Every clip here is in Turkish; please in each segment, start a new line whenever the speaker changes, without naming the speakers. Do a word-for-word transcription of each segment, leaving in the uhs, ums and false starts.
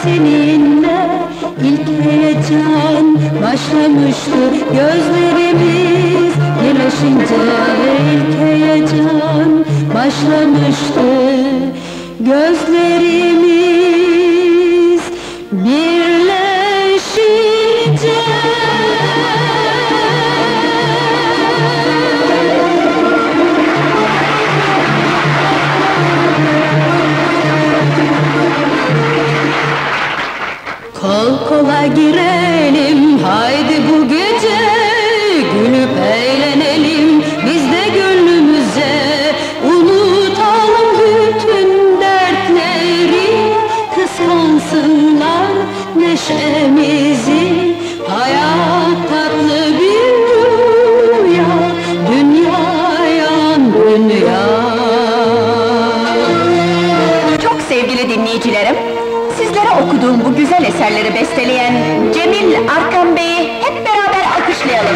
seninle ilk heyecan başlamıştı. Gözlerimiz birleşince ilk heyecan başlamıştı. Gözlerimiz birleşince kol kola girelim, haydi bu gece gülüp eğlenelim, biz de gönlümüze unutalım bütün dertleri, kıskansınlar neşemizi. Hayat tatlı bir rüya, dünya yalan dünya.
Çok sevgili dinleyicilerim, sizlere okuduğum bu güzel eserleri besteleyen Cemil Arkan Bey'i hep beraber alkışlayalım.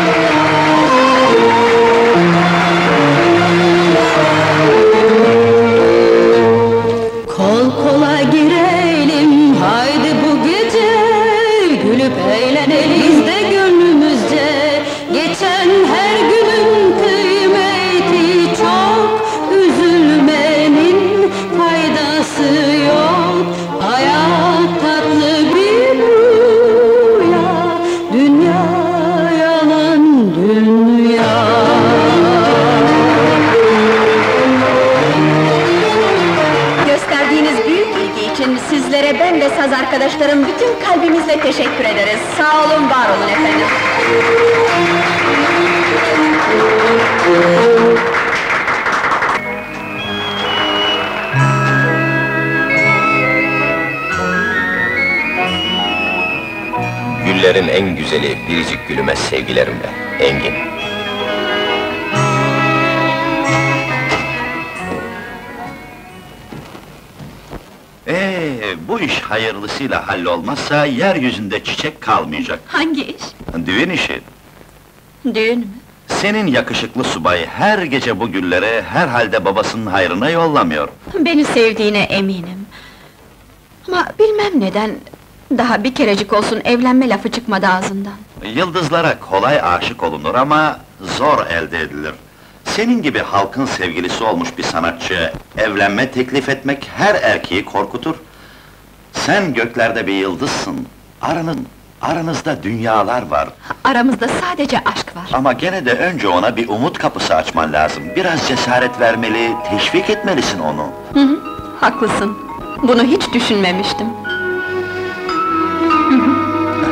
Kol kola girelim, haydi bu gece gülüp eğlenelim, biz de gönlümüzce geçen her günün kıymeti çok, üzülmenin faydası yok. Hayat tatlı bir rüya, dünya yalan dünya.
Gösterdiğiniz büyük ilgi için sizlere ben ve saz arkadaşlarım bütün kalbimizle teşekkür ederiz. Sağ olun, var olun efendim.
Güllerin en güzeli, biricik gülüme sevgilerimle, Engin.
Ee, bu iş hayırlısıyla hallolmazsa yeryüzünde çiçek kalmayacak.
Hangi iş?
Düğün işi.
Düğün mü?
Senin yakışıklı subay her gece bu gülleri herhalde babasının hayrına yollamıyor.
Beni sevdiğine eminim. Ama bilmem neden, daha bir kerecik olsun evlenme lafı çıkmadı ağzından.
Yıldızlara kolay aşık olunur ama zor elde edilir. Senin gibi halkın sevgilisi olmuş bir sanatçı, evlenme teklif etmek her erkeği korkutur. Sen göklerde bir yıldızsın, aranın, aranızda dünyalar var.
Aramızda sadece aşk var.
Ama gene de önce ona bir umut kapısı açman lazım. Biraz cesaret vermeli, teşvik etmelisin onu.
Hı hı, haklısın. Bunu hiç düşünmemiştim. Hı hı.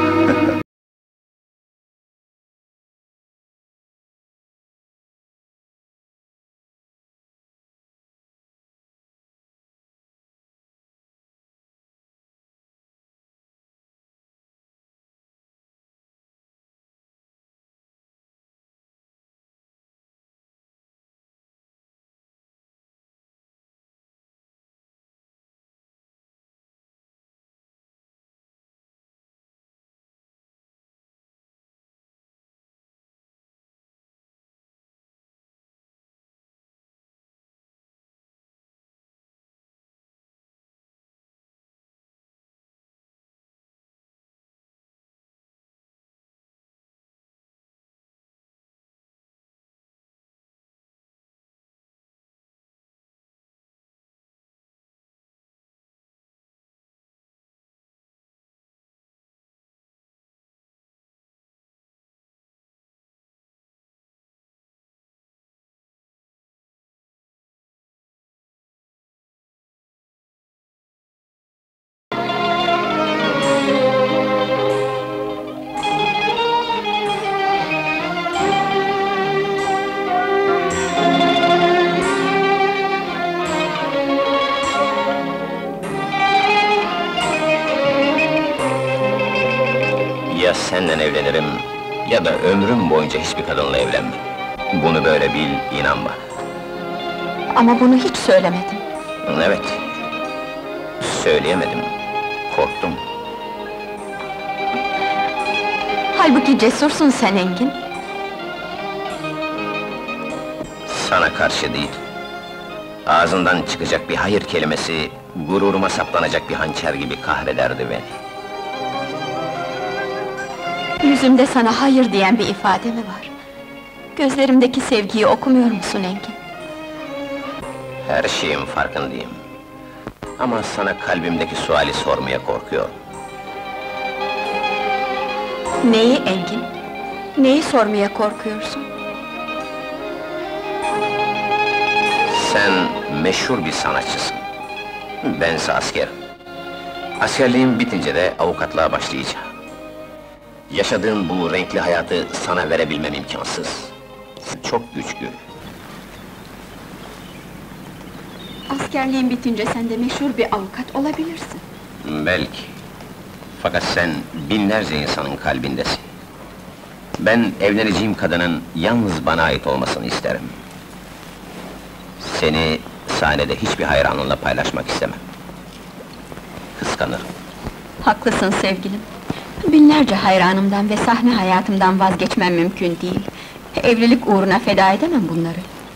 Ya senden evlenirim, ya da ömrüm boyunca hiçbir kadınla evlenmem. Bunu böyle bil, inan bana.
Ama bunu hiç söylemedin.
Evet, söyleyemedim, korktum.
Halbuki cesursun sen Engin.
Sana karşı değil. Ağzından çıkacak bir hayır kelimesi Gururuma saplanacak bir hançer gibi kahrederdi beni.
Yüzümde sana hayır diyen bir ifade mi var? Gözlerimdeki sevgiyi okumuyor musun Engin?
Her şeyin farkındayım. Ama sana kalbimdeki suali sormaya korkuyorum.
Neyi Engin? Neyi sormaya korkuyorsun?
Sen meşhur bir sanatçısın. Bense askerim. Askerliğim bitince de avukatlığa başlayacağım. Yaşadığım bu renkli hayatı sana verebilmem imkansız. Çok güçlü.
Askerliğin bitince sen de meşhur bir avukat olabilirsin.
Belki. Fakat sen binlerce insanın kalbindesin. Ben evleneceğim kadının yalnız bana ait olmasını isterim. Seni sahnede hiçbir hayranınla paylaşmak istemem. Kıskanırım.
Haklısın sevgilim. Binlerce hayranımdan ve sahne hayatımdan vazgeçmem mümkün değil. Evlilik uğruna feda edemem bunları.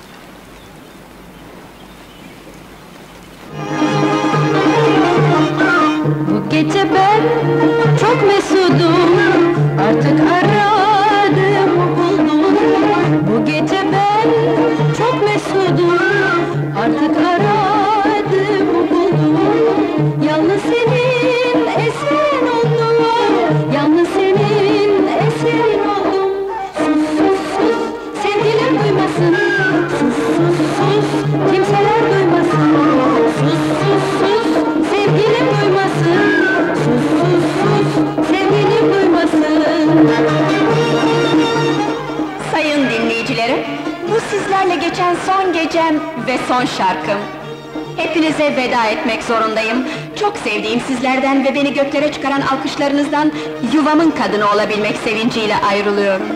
Bu gece ben çok mesudum, artık aradığımı buldum. Bu gece ben çok mesudum, artık aradığımı buldum. Yalnız senin eserin oldum, yalnız senin eserin oldum. Sus sus sus, sevgilim duymasın. Sus sus sus, kimseler duymasın. Sus sus sus, sevgilim duymasın. Sus sus sus, sevgilim duymasın.
Sayın dinleyicilerim, bu sizlerle geçen son gecem ve son şarkım. Hepinize veda etmek zorundayım. Çok sevdiğim sizlerden ve beni göklere çıkaran alkışlarınızdan yuvamın kadını olabilmek sevinciyle ayrılıyorum.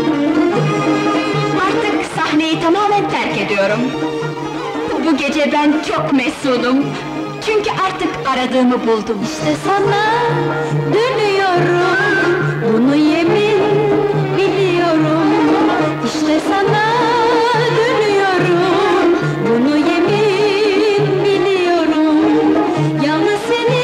Artık sahneyi tamamen terk ediyorum. Bu gece ben çok mesudum. Çünkü artık aradığımı buldum.
İşte sana dönüyorum, bunu yemin biliyorum. İşte sana dönüyorum, bunu yemin biliyorum. Yalnız seni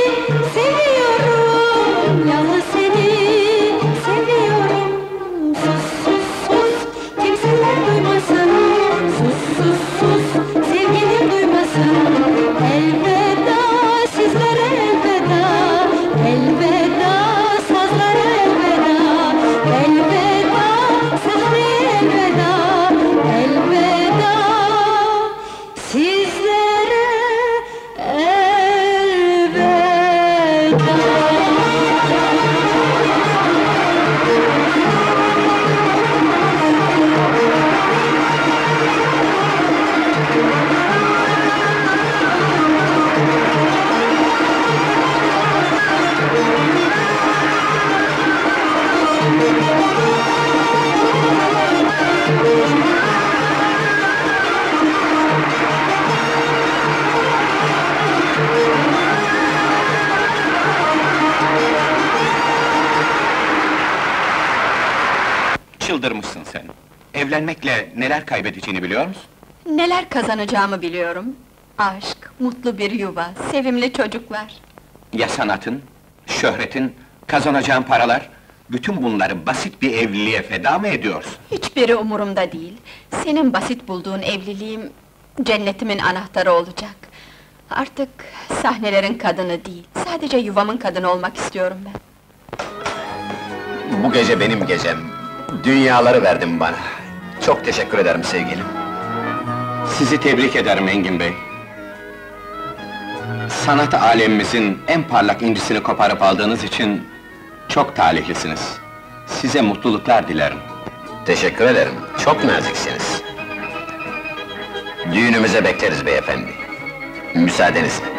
seviyorum, yalnız seni seviyorum. Sus sus sus, kimseler duymasın. Sus sus sus, sevgilim duymasın. Elveda sizlere elveda, elveda sazlara elveda, elveda sahneye elveda, elveda sizlere elveda.
Çıldırmışsın sen. Evlenmekle neler kaybedeceğini biliyor musun?
Neler kazanacağımı biliyorum. Aşk, mutlu bir yuva, sevimli çocuklar.
Ya sanatın, şöhretin, kazanacağın paralar... Bütün bunları basit bir evliliğe feda mı ediyorsun?
Hiçbiri umurumda değil. Senin basit bulduğun evliliğim... cennetimin anahtarı olacak. Artık sahnelerin kadını değil, sadece yuvamın kadını olmak istiyorum ben.
Bu gece benim gecem. Dünyaları verdin bana. Çok teşekkür ederim sevgilim.
Sizi tebrik ederim Engin Bey. Sanat alemimizin en parlak incisini koparıp aldığınız için... Çok talihlisiniz. Size mutluluklar dilerim.
Teşekkür ederim. Çok naziksiniz. Düğünümüze bekleriz beyefendi. Müsaadenizle.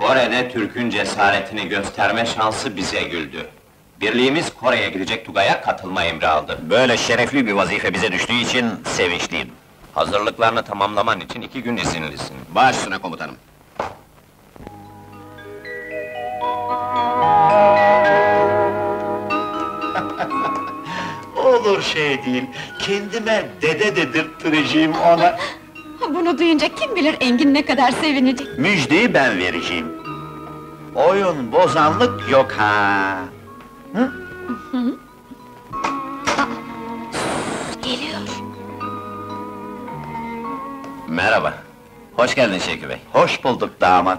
Kore'de Türk'ün cesaretini gösterme şansı bize güldü. Birliğimiz Kore'ye gidecek Tugay'a katılma emri aldı.
Böyle şerefli bir vazife bize düştüğü için sevinçliyim.
Hazırlıklarını tamamlaman için iki gün izinlisin.
Baş üstüne komutanım.
Olur şey değil, kendime dede dedirttireceğim ona.
Bunu duyunca kim bilir Engin ne kadar sevinecek.
Müjdeyi ben vereceğim. Oyun bozanlık yok ha.
Geliyor.
Merhaba. Hoş geldin Şevki Bey.
Hoş bulduk damat.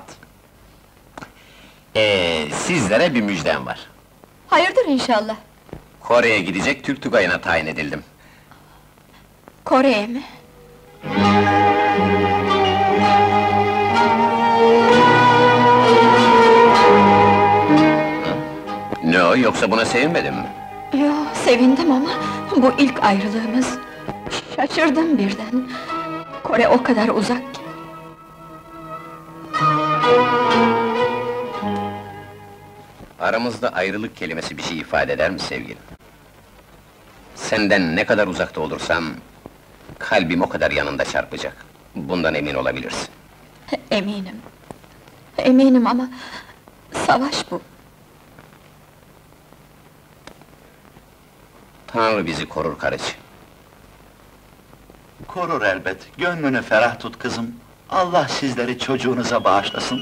Ee, sizlere bir müjdem var.
Hayırdır inşallah.
Kore'ye gidecek Türk Tugay'ına tayin edildim.
Kore'ye mi?
Ne o, yoksa buna sevinmedin mi?
Yo, sevindim ama bu ilk ayrılığımız. Şaşırdım birden. Kore o kadar uzak ki.
Aramızda ayrılık kelimesi bir şey ifade eder mi sevgilim? Senden ne kadar uzakta olursam, kalbim o kadar yanında çarpacak. Bundan emin olabilirsin.
Eminim. Eminim ama savaş bu.
Tanrı bizi korur karıcı.
Korur elbet, gönlünü ferah tut kızım. Allah sizleri çocuğunuza bağışlasın.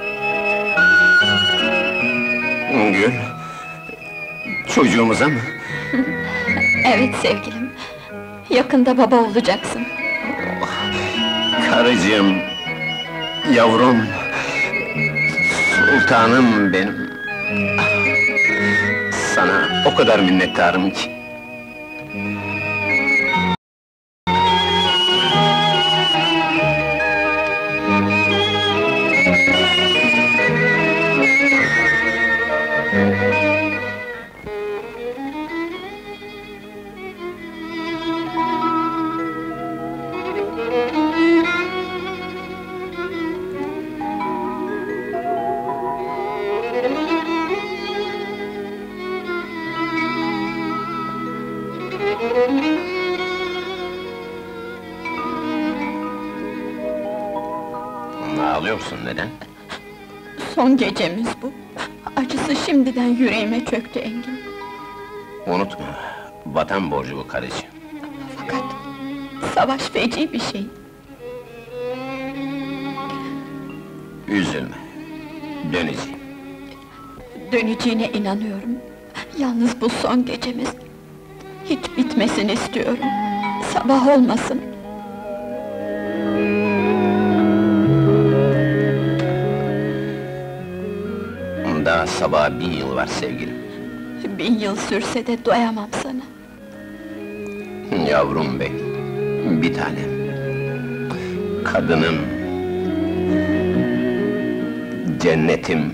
Gül, çocuğumuza mı?
Evet sevgilim. Yakında baba olacaksın.
Karıcığım, yavrum, sultanım benim. Sana o kadar minnettarım ki. Ağlıyorsun, neden?
Son gecemiz bu. Acısı şimdiden yüreğime çöktü Engin.
Unutma, vatan borcu bu karıcı.
Fakat savaş feci bir şey.
Üzülme, döneceğim.
Döneceğine inanıyorum. Yalnız bu son gecemiz. Hiç bitmesin istiyorum. Sabah olmasın.
Daha sabaha bin yıl var sevgilim.
Bin yıl sürse de doyamam sana.
Yavrum bey, bir tanem. Kadınım. Cennetim.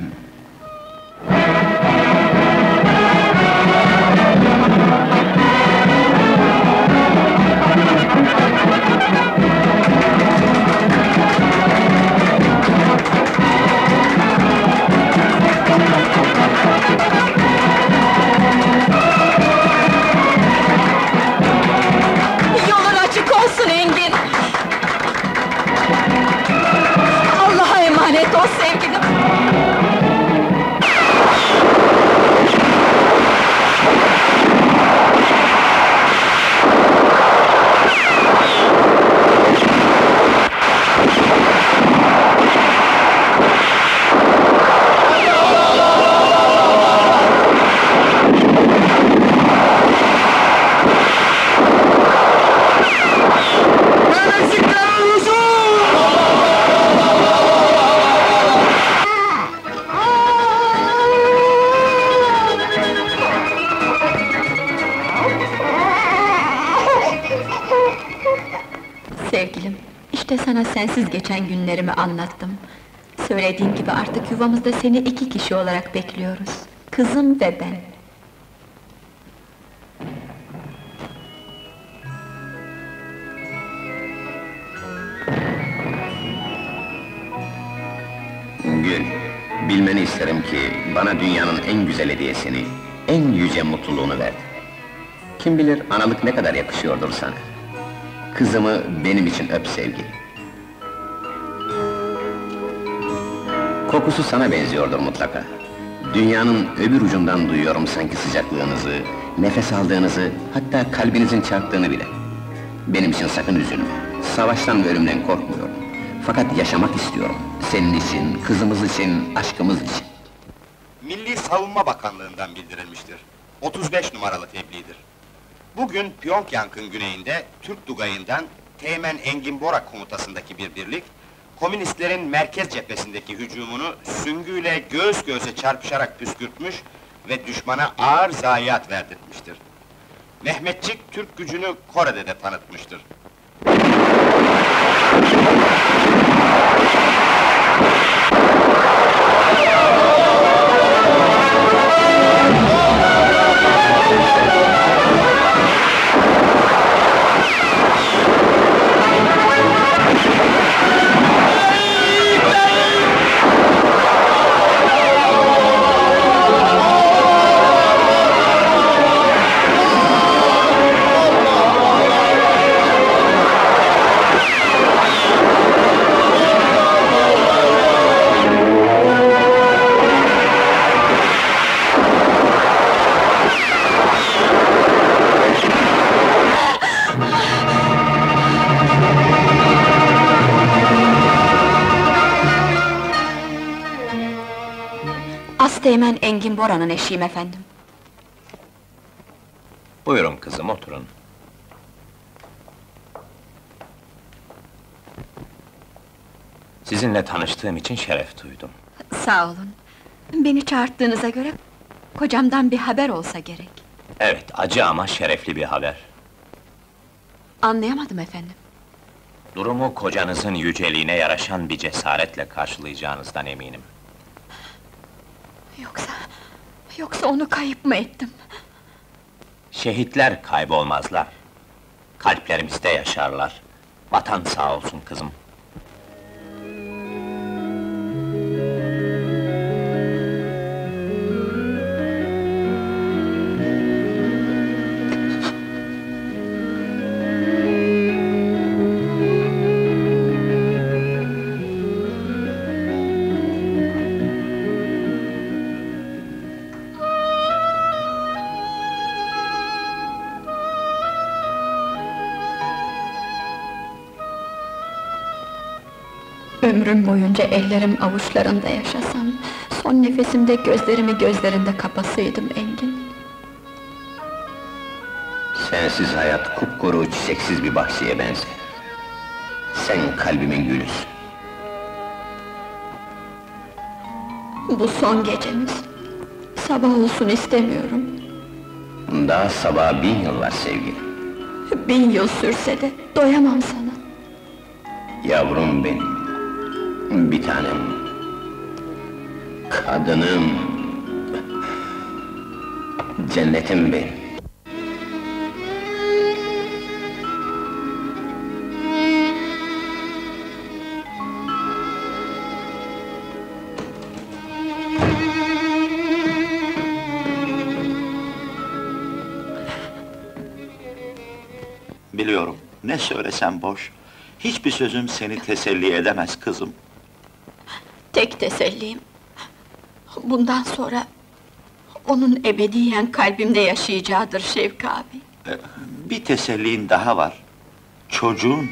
Yolun açık olsun Engin! Allah'a emanet ol sevgilim! Sevgilim, işte sana sensiz geçen günlerimi anlattım. Söylediğim gibi artık yuvamızda seni iki kişi olarak bekliyoruz. Kızım ve ben.
Gül, Bilmeni isterim ki, bana dünyanın en güzel hediyesini, en yüce mutluluğunu verdi. Kim bilir, analık ne kadar yakışıyordur sana. Kızımı benim için öp sevgili. Kokusu sana benziyordur mutlaka. Dünyanın öbür ucundan duyuyorum sanki sıcaklığınızı, nefes aldığınızı, hatta kalbinizin çarptığını bile. Benim için sakın üzülme, savaştan ve ölümden korkmuyorum. Fakat yaşamak istiyorum, senin için, kızımız için, aşkımız için.
Milli Savunma Bakanlığı'ndan bildirilmiştir. otuz beş numaralı tebliğdir. Bugün Pyongyang'ın güneyinde, Türk Tugayı'ndan Teğmen Engin Bora komutasındaki bir birlik, komünistlerin merkez cephesindeki hücumunu süngüyle göğüs göğüse çarpışarak püskürtmüş ve düşmana ağır zayiat verdirtmiştir. Mehmetçik, Türk gücünü Kore'de de tanıtmıştır.
Asteğmen Engin Bora'nın eşiyim efendim.
Buyurun kızım, oturun. Sizinle tanıştığım için şeref duydum.
Sağ olun. Beni çağırttığınıza göre, kocamdan bir haber olsa gerek.
Evet, acı ama şerefli bir haber.
Anlayamadım efendim.
Durumu kocanızın yüceliğine yaraşan bir cesaretle karşılayacağınızdan eminim.
Yoksa... Yoksa onu kayıp mı ettim?
Şehitler kaybolmazlar. Kalplerimizde yaşarlar. Vatan sağ olsun kızım.
Ömrüm boyunca ellerim avuçlarında yaşasam, son nefesimde gözlerimi gözlerinde kapasaydım Engin.
Sensiz hayat kupkuru, çiçeksiz bir bahçeye benzer. Sen kalbimin gülüsün.
Bu son gecemiz. Sabah olsun istemiyorum.
Daha sabaha bin yıl var sevgili.
Bin yıl sürse de doyamam sana.
Yavrum benim, bir tanem, kadınım, cennetim benim.
Biliyorum, ne söylesem boş. Hiçbir sözüm seni teselli edemez kızım.
Tek tesellim, bundan sonra onun ebediyen kalbimde yaşayacağıdır Şevki abi.
Ee, Bir tesellin daha var. Çocuğun.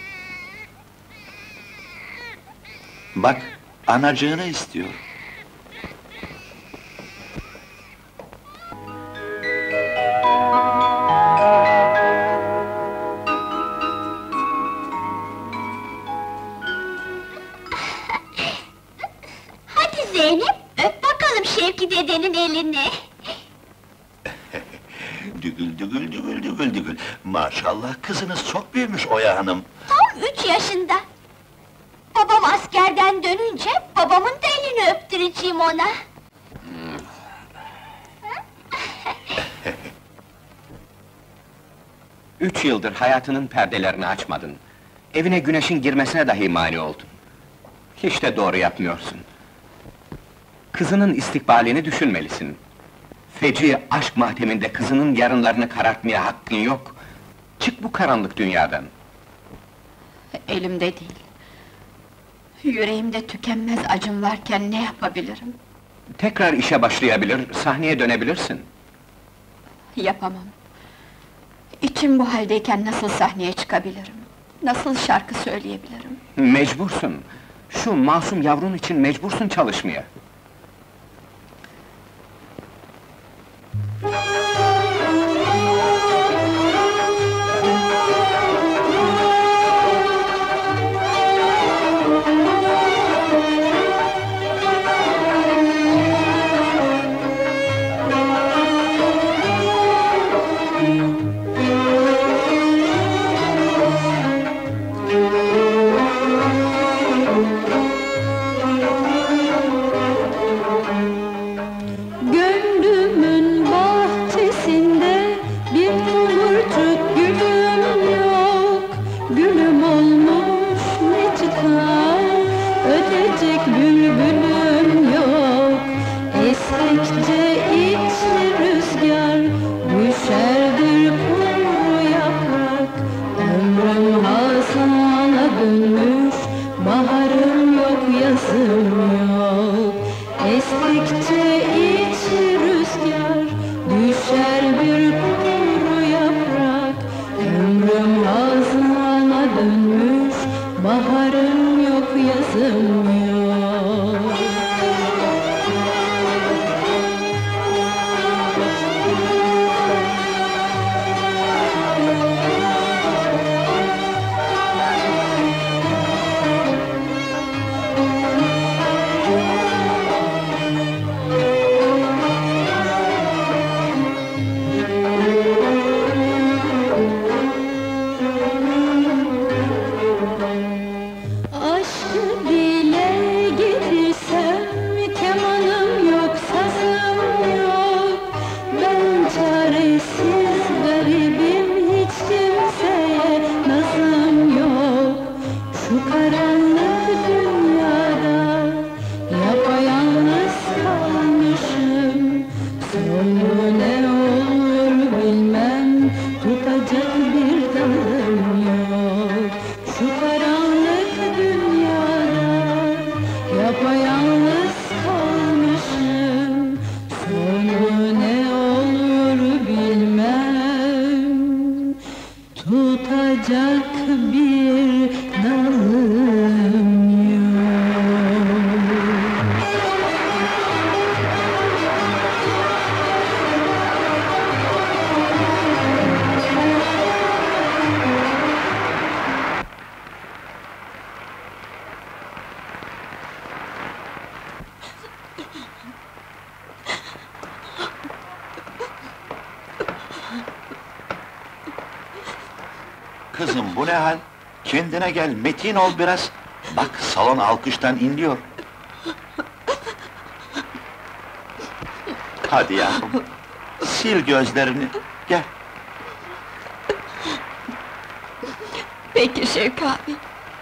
Bak, anacığını istiyor.
Hadi Zeynep, öp bakalım Şevki dedenin elini.
Dügül dügül dügül dügül dügül. Maşallah kızınız çok büyümüş Oya Hanım.
Tam üç yaşında. Babam askerden dönünce babamın da elini öptüreceğim ona.
Üç yıldır hayatının perdelerini açmadın. Evine güneşin girmesine dahi mani oldun. Hiç de doğru yapmıyorsun. Kızının istikbalini düşünmelisin. Feci aşk mateminde kızının yarınlarını karartmaya hakkın yok. Çık bu karanlık dünyadan.
Elimde değil. Yüreğimde tükenmez acım varken ne yapabilirim?
Tekrar işe başlayabilir, sahneye dönebilirsin.
Yapamam. İçim bu haldeyken nasıl sahneye çıkabilirim? Nasıl şarkı söyleyebilirim?
Mecbursun. Şu masum yavrun için mecbursun çalışmaya.
Gönlümün bahçesinde bir tomurcuk gülüm yok. Gülüm olmuş ne çıkar, ötecek bülbülüm yok. Estikçe içli rüzgar, düşerdir kuru yaprak. Ömrüm hazana dönmüş, baharım yok, yazım yok. Estikçe içli rüzgar, düşer bir kuru yaprak. Ömrüm hazana dönmüş, baharım yok, yazım yok. Aşkı dile getirsem, kemanım yok, sazım yok. Ben çaresiz garibim, hiç kimseye nazım yok. Şu karanlık dünyada yapayalnız kalmışım. Sonu ne olur bilmem, tutacak bir dalım yok. Şu karanlık dünyada yapayalnız kalmışım. Sonu ne olur bilmem, tutacak bir dalım yok.
Kızım bu ne hal? Kendine gel, metin ol biraz. Bak salon alkıştan inliyor. Hadi yavrum, sil gözlerini, gel.
Peki Şevki abi.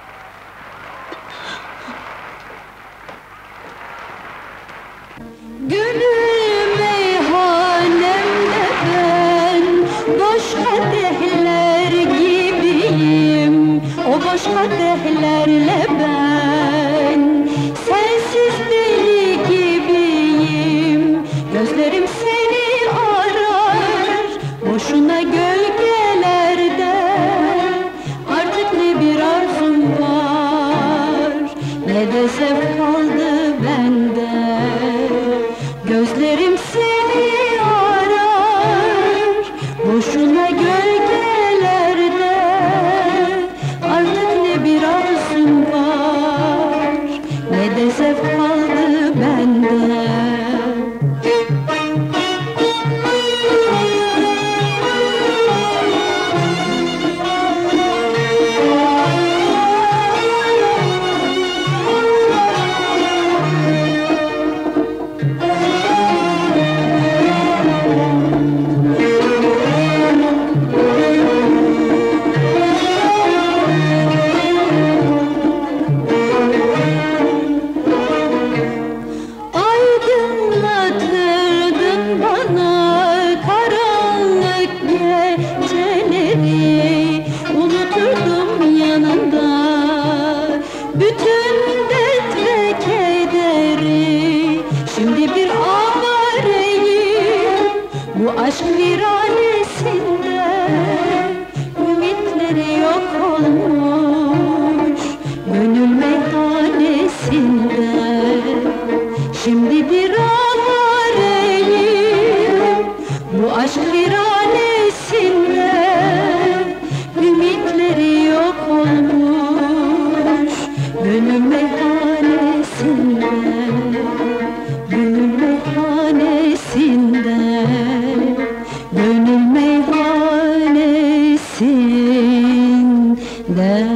Gönül meyhanemde ben boş kadehler gibiyim. O boş kadehlerle ben sensiz deli gibiyim. Gözlerim seni arar boşuna gölgelerde. Artık ne bir arzum var, ne de zevk kaldı bende. aşk viranesinde ümitleri yok olmuş gönül meyhanesinde. Şimdi bir avareyim bu aşk viranesinde ümitleri yok olmuş gönül meyhanesinde, gönül meyhanesinde, gönül meyhanesinde.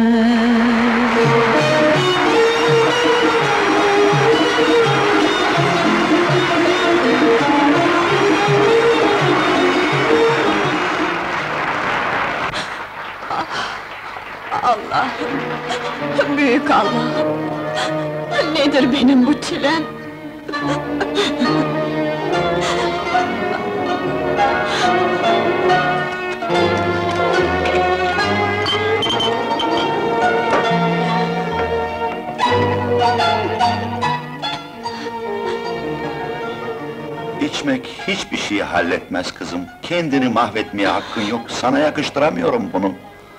Allah'ım, büyük Allah'ım! Nedir benim bu çilem?
İçmek hiçbir şeyi halletmez kızım. Kendini mahvetmeye hakkın yok. Sana yakıştıramıyorum bunu.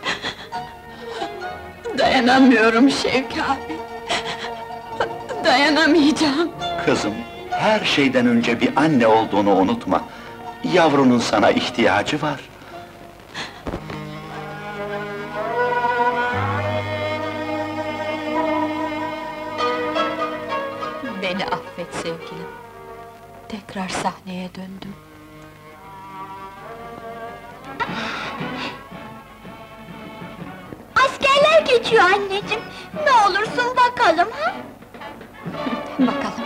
Dayanamıyorum Şevki abi! Dayanamayacağım!
Kızım, her şeyden önce bir anne olduğunu unutma. Yavrunun sana ihtiyacı var.
Beni affet sevgilim. Tekrar sahneye döndüm.
Askerler geçiyor anneciğim. Ne olursun bakalım ha?
Bakalım.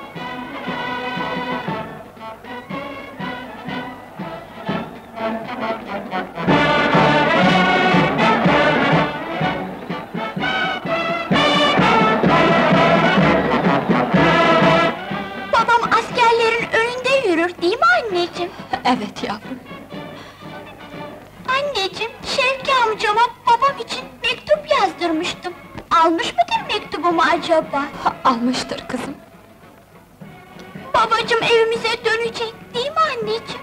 Babam askerlerin önünde yürür değil mi anneciğim?
Evet yavrum.
Anneciğim, Şevki amcama babam için mektup yazdırmıştım. Almış mıdır mektubumu acaba?
Ha, almıştır kızım.
Babacığım evimize dönecek değil mi anneciğim?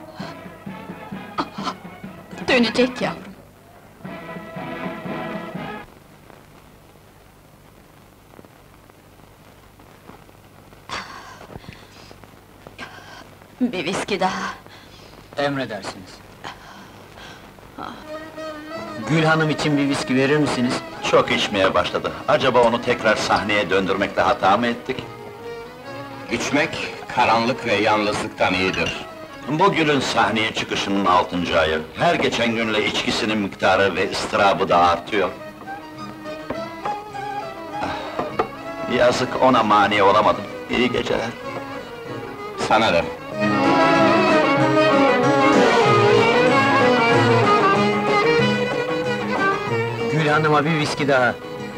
Dönecek yavrum. Bir viski daha.
Emredersiniz. Gül Hanım için bir viski verir misiniz?
Çok içmeye başladı. Acaba onu tekrar sahneye döndürmekle hata mı ettik?
İçmek, karanlık ve yalnızlıktan iyidir.
Bugünün sahneye çıkışının altıncı ayı. Her geçen günle içkisinin miktarı ve ıstırabı da artıyor. Ah, yazık, ona mani olamadım. İyi geceler.
Sana da.
Gül Hanım'a bir viski daha.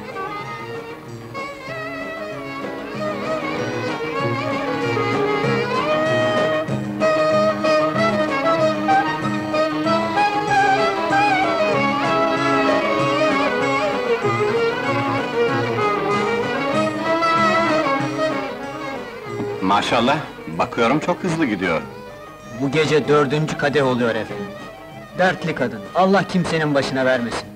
Maşallah, bakıyorum çok hızlı gidiyor.
Bu gece dördüncü kadeh oluyor efendim. Dertli kadın, Allah kimsenin başına vermesin.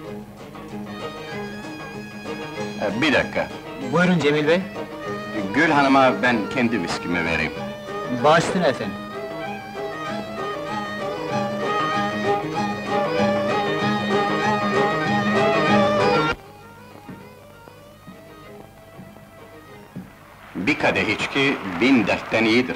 Ee, Bir dakika,
Buyurun Cemil Bey.
Gül Hanım'a ben kendi viskimi vereyim.
Baş üstüne efendim.
Bir kadeh içki, bin dertten iyidir.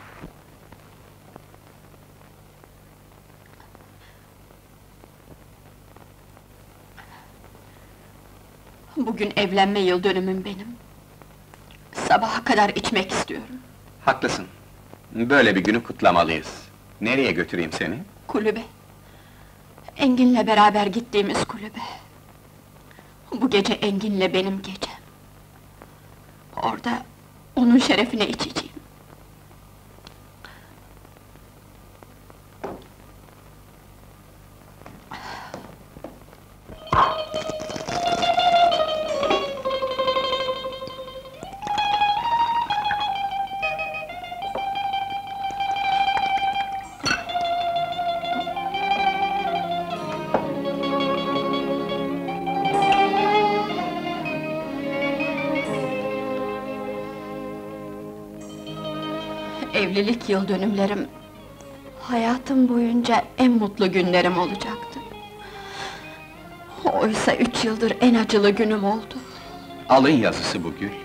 Bugün evlenme yıl dönümüm benim. Sabaha kadar içmek istiyorum.
Haklısın. Böyle bir günü kutlamalıyız. Nereye götüreyim seni?
Kulübe. Engin'le beraber gittiğimiz kulübe. Bu gece Engin'le benim gecem. Orada onun şerefine içeceğim. Evlilik yıl dönümlerim... hayatım boyunca en mutlu günlerim olacaktı. Oysa üç yıldır en acılı günüm oldu.
Alın yazısı bu Gül.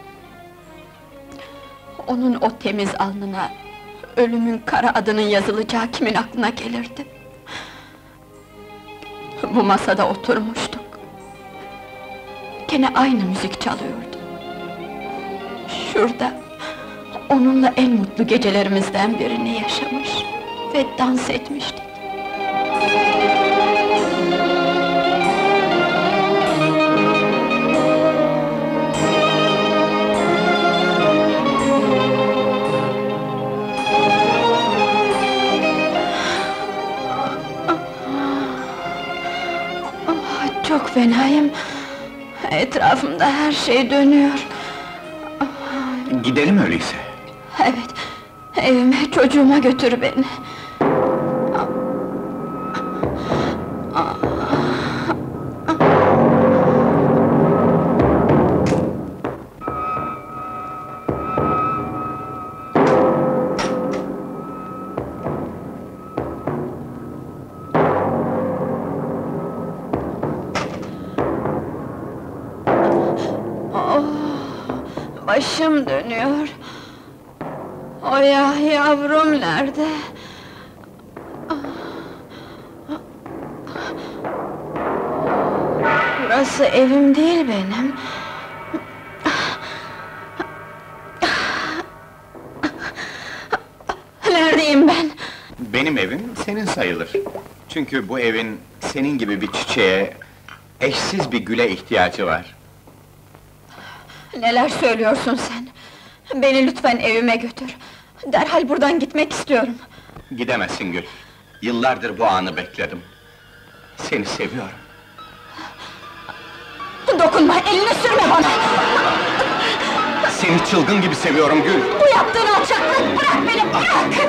Onun o temiz alnına... ölümün kara adının yazılacağı kimin aklına gelirdi? Bu masada oturmuştuk. Gene aynı müzik çalıyordu. Şurada... onunla en mutlu gecelerimizden birini yaşamış ve dans etmiştik. Ah, çok fenayım. Etrafımda her şey dönüyor.
Gidelim öyleyse.
Evet, evime, çocuğuma götür beni. Oh, başım dönüyor. O ya yavrum nerede? Burası evim değil benim. Neredeyim ben?
Benim evim senin sayılır. Çünkü bu evin senin gibi bir çiçeğe, eşsiz bir güle ihtiyacı var.
Neler söylüyorsun sen? Beni lütfen evime götür. Derhal buradan gitmek istiyorum.
Gidemezsin Gül. Yıllardır bu anı bekledim. Seni seviyorum.
Dokunma, elini sürme bana!
Seni çılgın gibi seviyorum Gül.
Bu yaptığın alçaklık, bırak beni, bırak!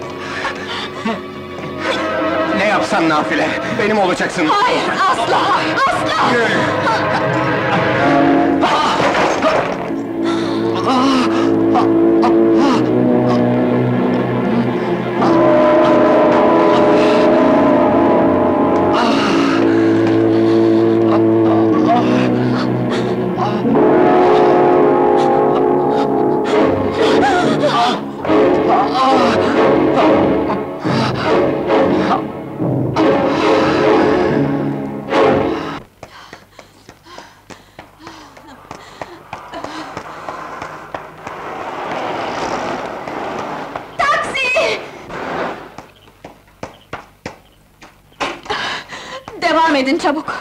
Ne yapsan nafile, benim olacaksın.
Hayır, asla, asla!
Gül!
Devam edin çabuk!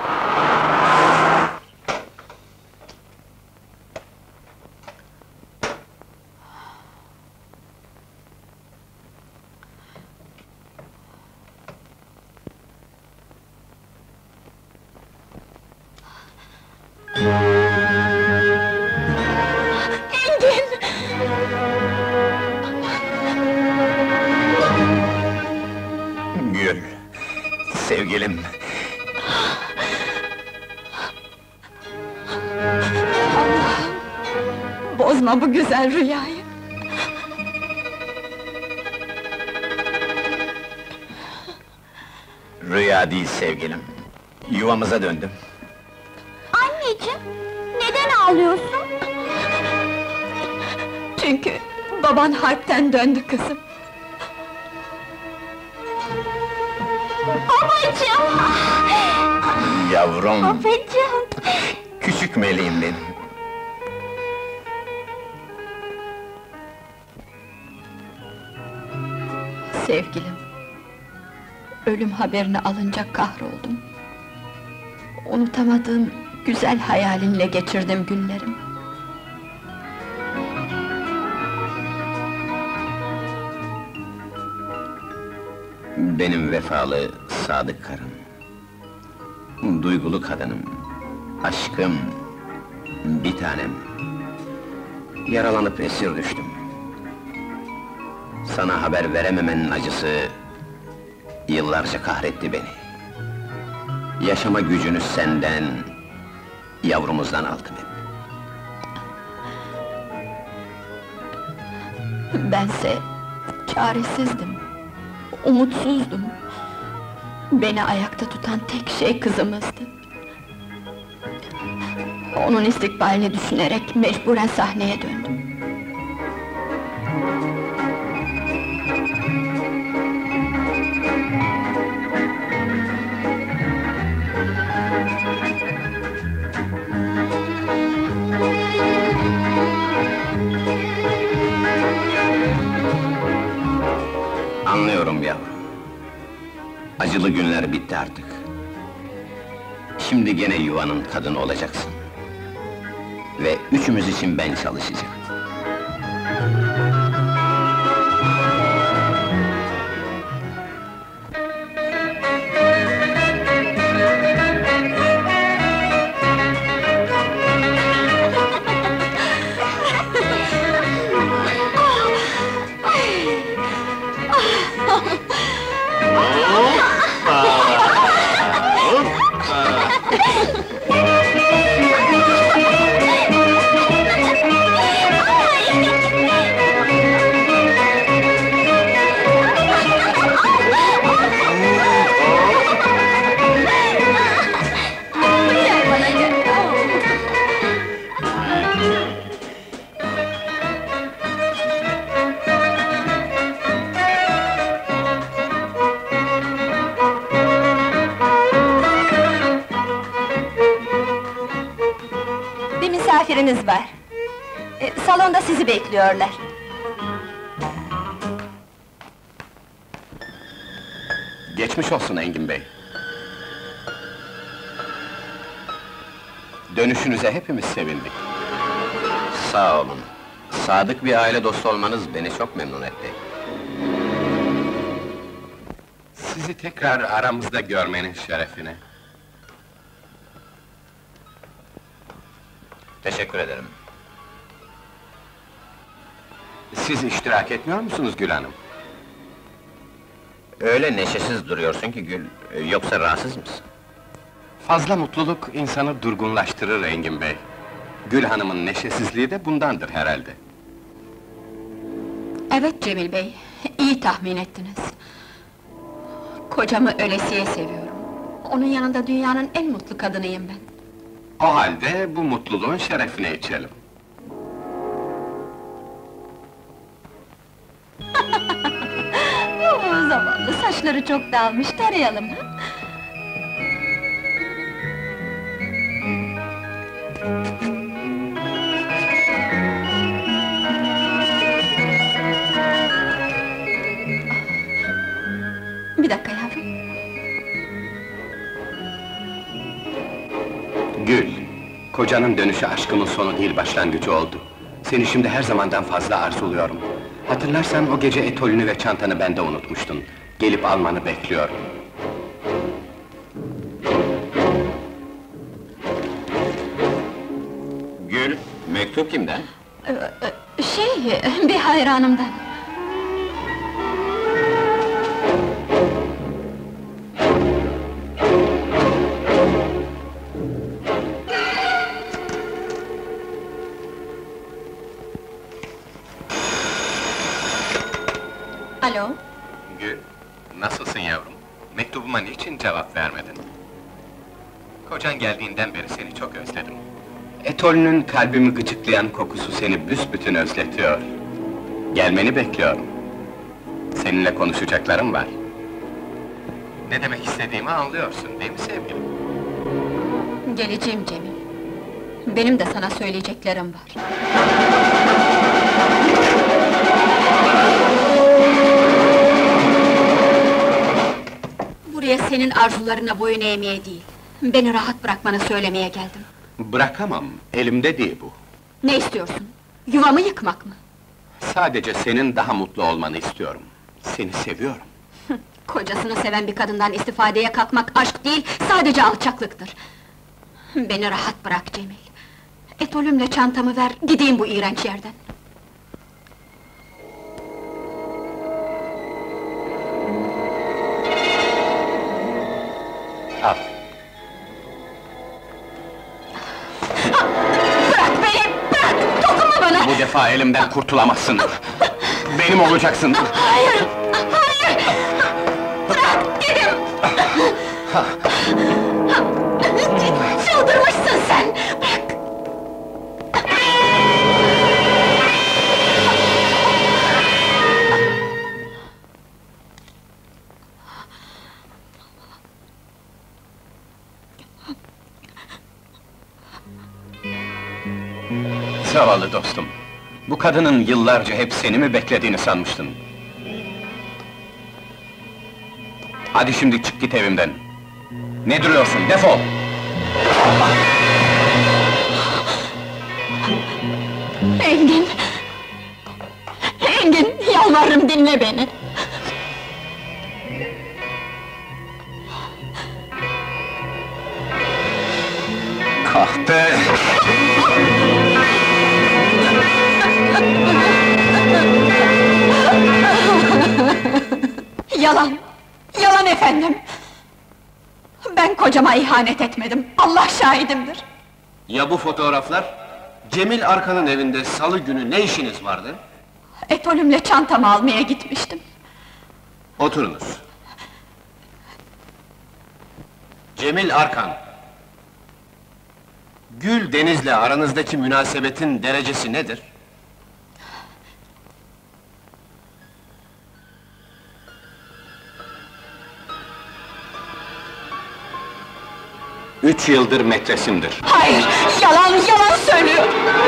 Engin!
Gül, sevgilim.
Bozma bu güzel rüyayı!
Rüya değil sevgilim. Yuvamıza döndüm.
Anneciğim, neden ağlıyorsun?
Çünkü baban harpten döndü kızım.
Babacığım!
Yavrum,
Babacığım!
küçük meleğim benim.
Sevgilim, ölüm haberini alınca kahroldum. Unutamadığım güzel hayalinle geçirdim günlerimi.
Benim vefalı, sadık karım. Duygulu kadınım. Aşkım, bir tanem. Yaralanıp esir düştüm. Sana haber verememenin acısı... yıllarca kahretti beni. Yaşama gücünü senden... yavrumuzdan aldım hep.
Bense çaresizdim, umutsuzdum. Beni ayakta tutan tek şey kızımızdı. Onun istikbalini düşünerek mecburen sahneye döndüm.
Anlıyorum yavrum. Acılı günler bitti artık. Şimdi gene yuvanın kadını olacaksın. Ve üçümüz için ben çalışacağım.
Bir misafiriniz var. E, salonda sizi bekliyorlar.
Geçmiş olsun Engin Bey. Dönüşünüze hepimiz sevindik.
Sağ olun. Sadık bir aile dostu olmanız beni çok memnun etti.
Sizi tekrar aramızda görmenin şerefine.
Teşekkür ederim.
Siz iştirak etmiyor musunuz Gül Hanım?
Öyle neşesiz duruyorsun ki Gül, e, yoksa rahatsız mısın?
Fazla mutluluk insanı durgunlaştırır Engin Bey. Gül Hanım'ın neşesizliği de bundandır herhalde.
Evet Cemil Bey, iyi tahmin ettiniz. Kocamı ölesiye seviyorum. Onun yanında dünyanın en mutlu kadınıyım ben.
O halde bu mutluluğun şerefine içelim.
Oo, zavallı, saçları çok dağılmış, tarayalım ha? Bir dakika yavrum.
Gül, kocanın dönüşü aşkımın sonu değil başlangıcı oldu. Seni şimdi her zamandan fazla arzuluyorum. Hatırlarsan o gece etolünü ve çantanı bende unutmuştun. Gelip almanı bekliyorum.
Gül, mektup kimden?
Ee, Şey, bir hayranımdan. Alo?
Gül, nasılsın yavrum? Mektubuma niçin cevap vermedin? Kocan geldiğinden beri seni çok özledim. Etolünün kalbimi gıcıklayan kokusu seni büsbütün özletiyor. Gelmeni bekliyorum. Seninle konuşacaklarım var. Ne demek istediğimi anlıyorsun, değil mi sevgilim?
Geleceğim Cemil. Benim de sana söyleyeceklerim var. Buraya senin arzularına boyun eğmeye değil, beni rahat bırakmanı söylemeye geldim.
Bırakamam, elimde değil bu.
Ne istiyorsun? Yuvamı yıkmak mı?
Sadece senin daha mutlu olmanı istiyorum. Seni seviyorum.
Kocasını seven bir kadından istifadeye kalkmak aşk değil, sadece alçaklıktır. Beni rahat bırak Cemil. Etolümle çantamı ver, gideyim bu iğrenç yerden.
Al.
Bırak beni, bırak! Dokunma bana!
Bu defa elimden kurtulamazsın. Benim olacaksın!
Hayır! Hayır! Bırak dedim! Çıldırmışsın sen! Bırak!
Zavallı dostum! Bu kadının yıllarca hep seni mi beklediğini sanmıştın? Hadi şimdi çık git evimden! Ne duruyorsun, defol!
Engin! Engin, yalvarırım dinle beni!
Kahpe!
Yalan! Yalan efendim! Ben kocama ihanet etmedim, Allah şahidimdir!
Ya bu fotoğraflar? Cemil Arkan'ın evinde salı günü ne işiniz vardı?
Etolümle çantamı almaya gitmiştim.
Oturunuz. Cemil Arkan. Gül Deniz'le aranızdaki münasebetin derecesi nedir? Üç yıldır metresimdir.
Hayır, yalan, yalan söylüyor!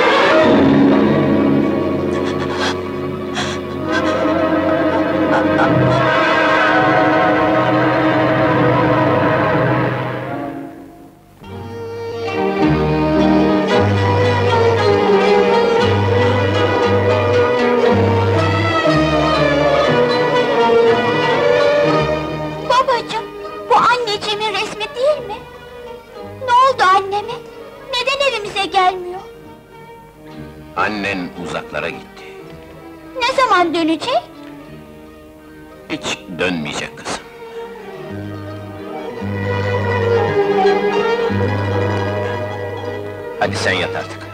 Babacığım, bu anneciğimin resmi değil mi? Ne oldu anneme? Neden evimize gelmiyor?
Annen uzaklara gitti.
Ne zaman dönecek?
Hiç dönmeyecek kızım. Hadi sen yat artık.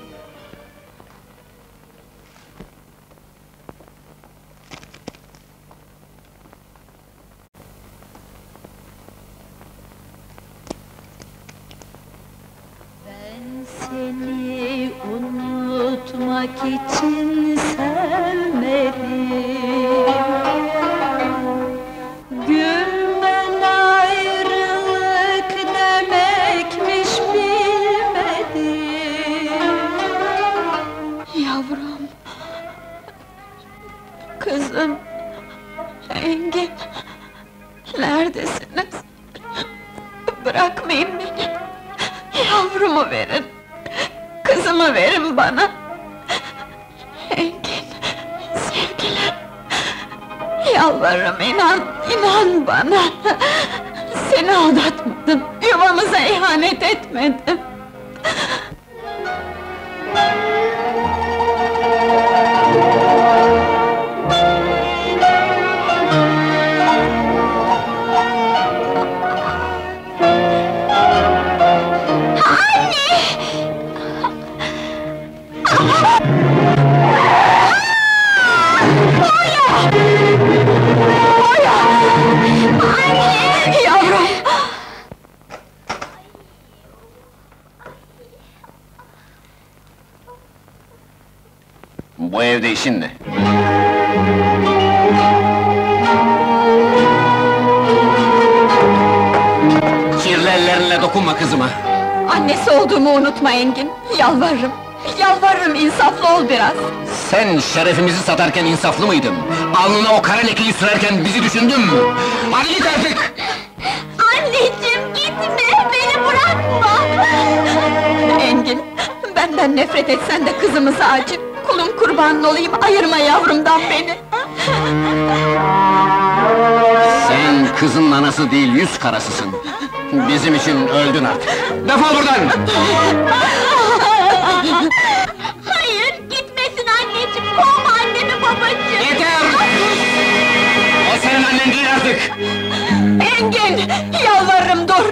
Ben seni unutmak için sevmedim. Gülmen ayrılık demekmiş bilmedim.
Yavrum! Kızım! Engin! Neredesiniz? Bırakmayın beni! Yavrumu verin! Kızımı verin bana! Engin! Sevgilim! Yalvarırım inan, inan bana! Seni aldatmadım, yuvamıza ihanet etmedim! Yavrum!
Bu evde işin ne?
Kirli ellerinle dokunma kızıma!
Annesi olduğumu unutma Engin! Yalvarırım! Yalvarırım, insaflı ol biraz!
Sen şerefimizi satarken insaflı mıydın? Alnına o kara lekeyi sürerken bizi düşündün mü? Hadi git artık!
Anneciğim gitme, beni bırakma!
Engin, benden nefret etsen de kızımıza acı! Kulun kurbanın olayım, ayırma yavrumdan beni!
Sen kızın anası değil, yüz karasısın! Bizim için öldün artık! Defol buradan!
Hayır, gitmesin anneciğim, kovma annemi babacığım!
Yeter! O senin annen değil artık!
Engin, yalvarırım dur!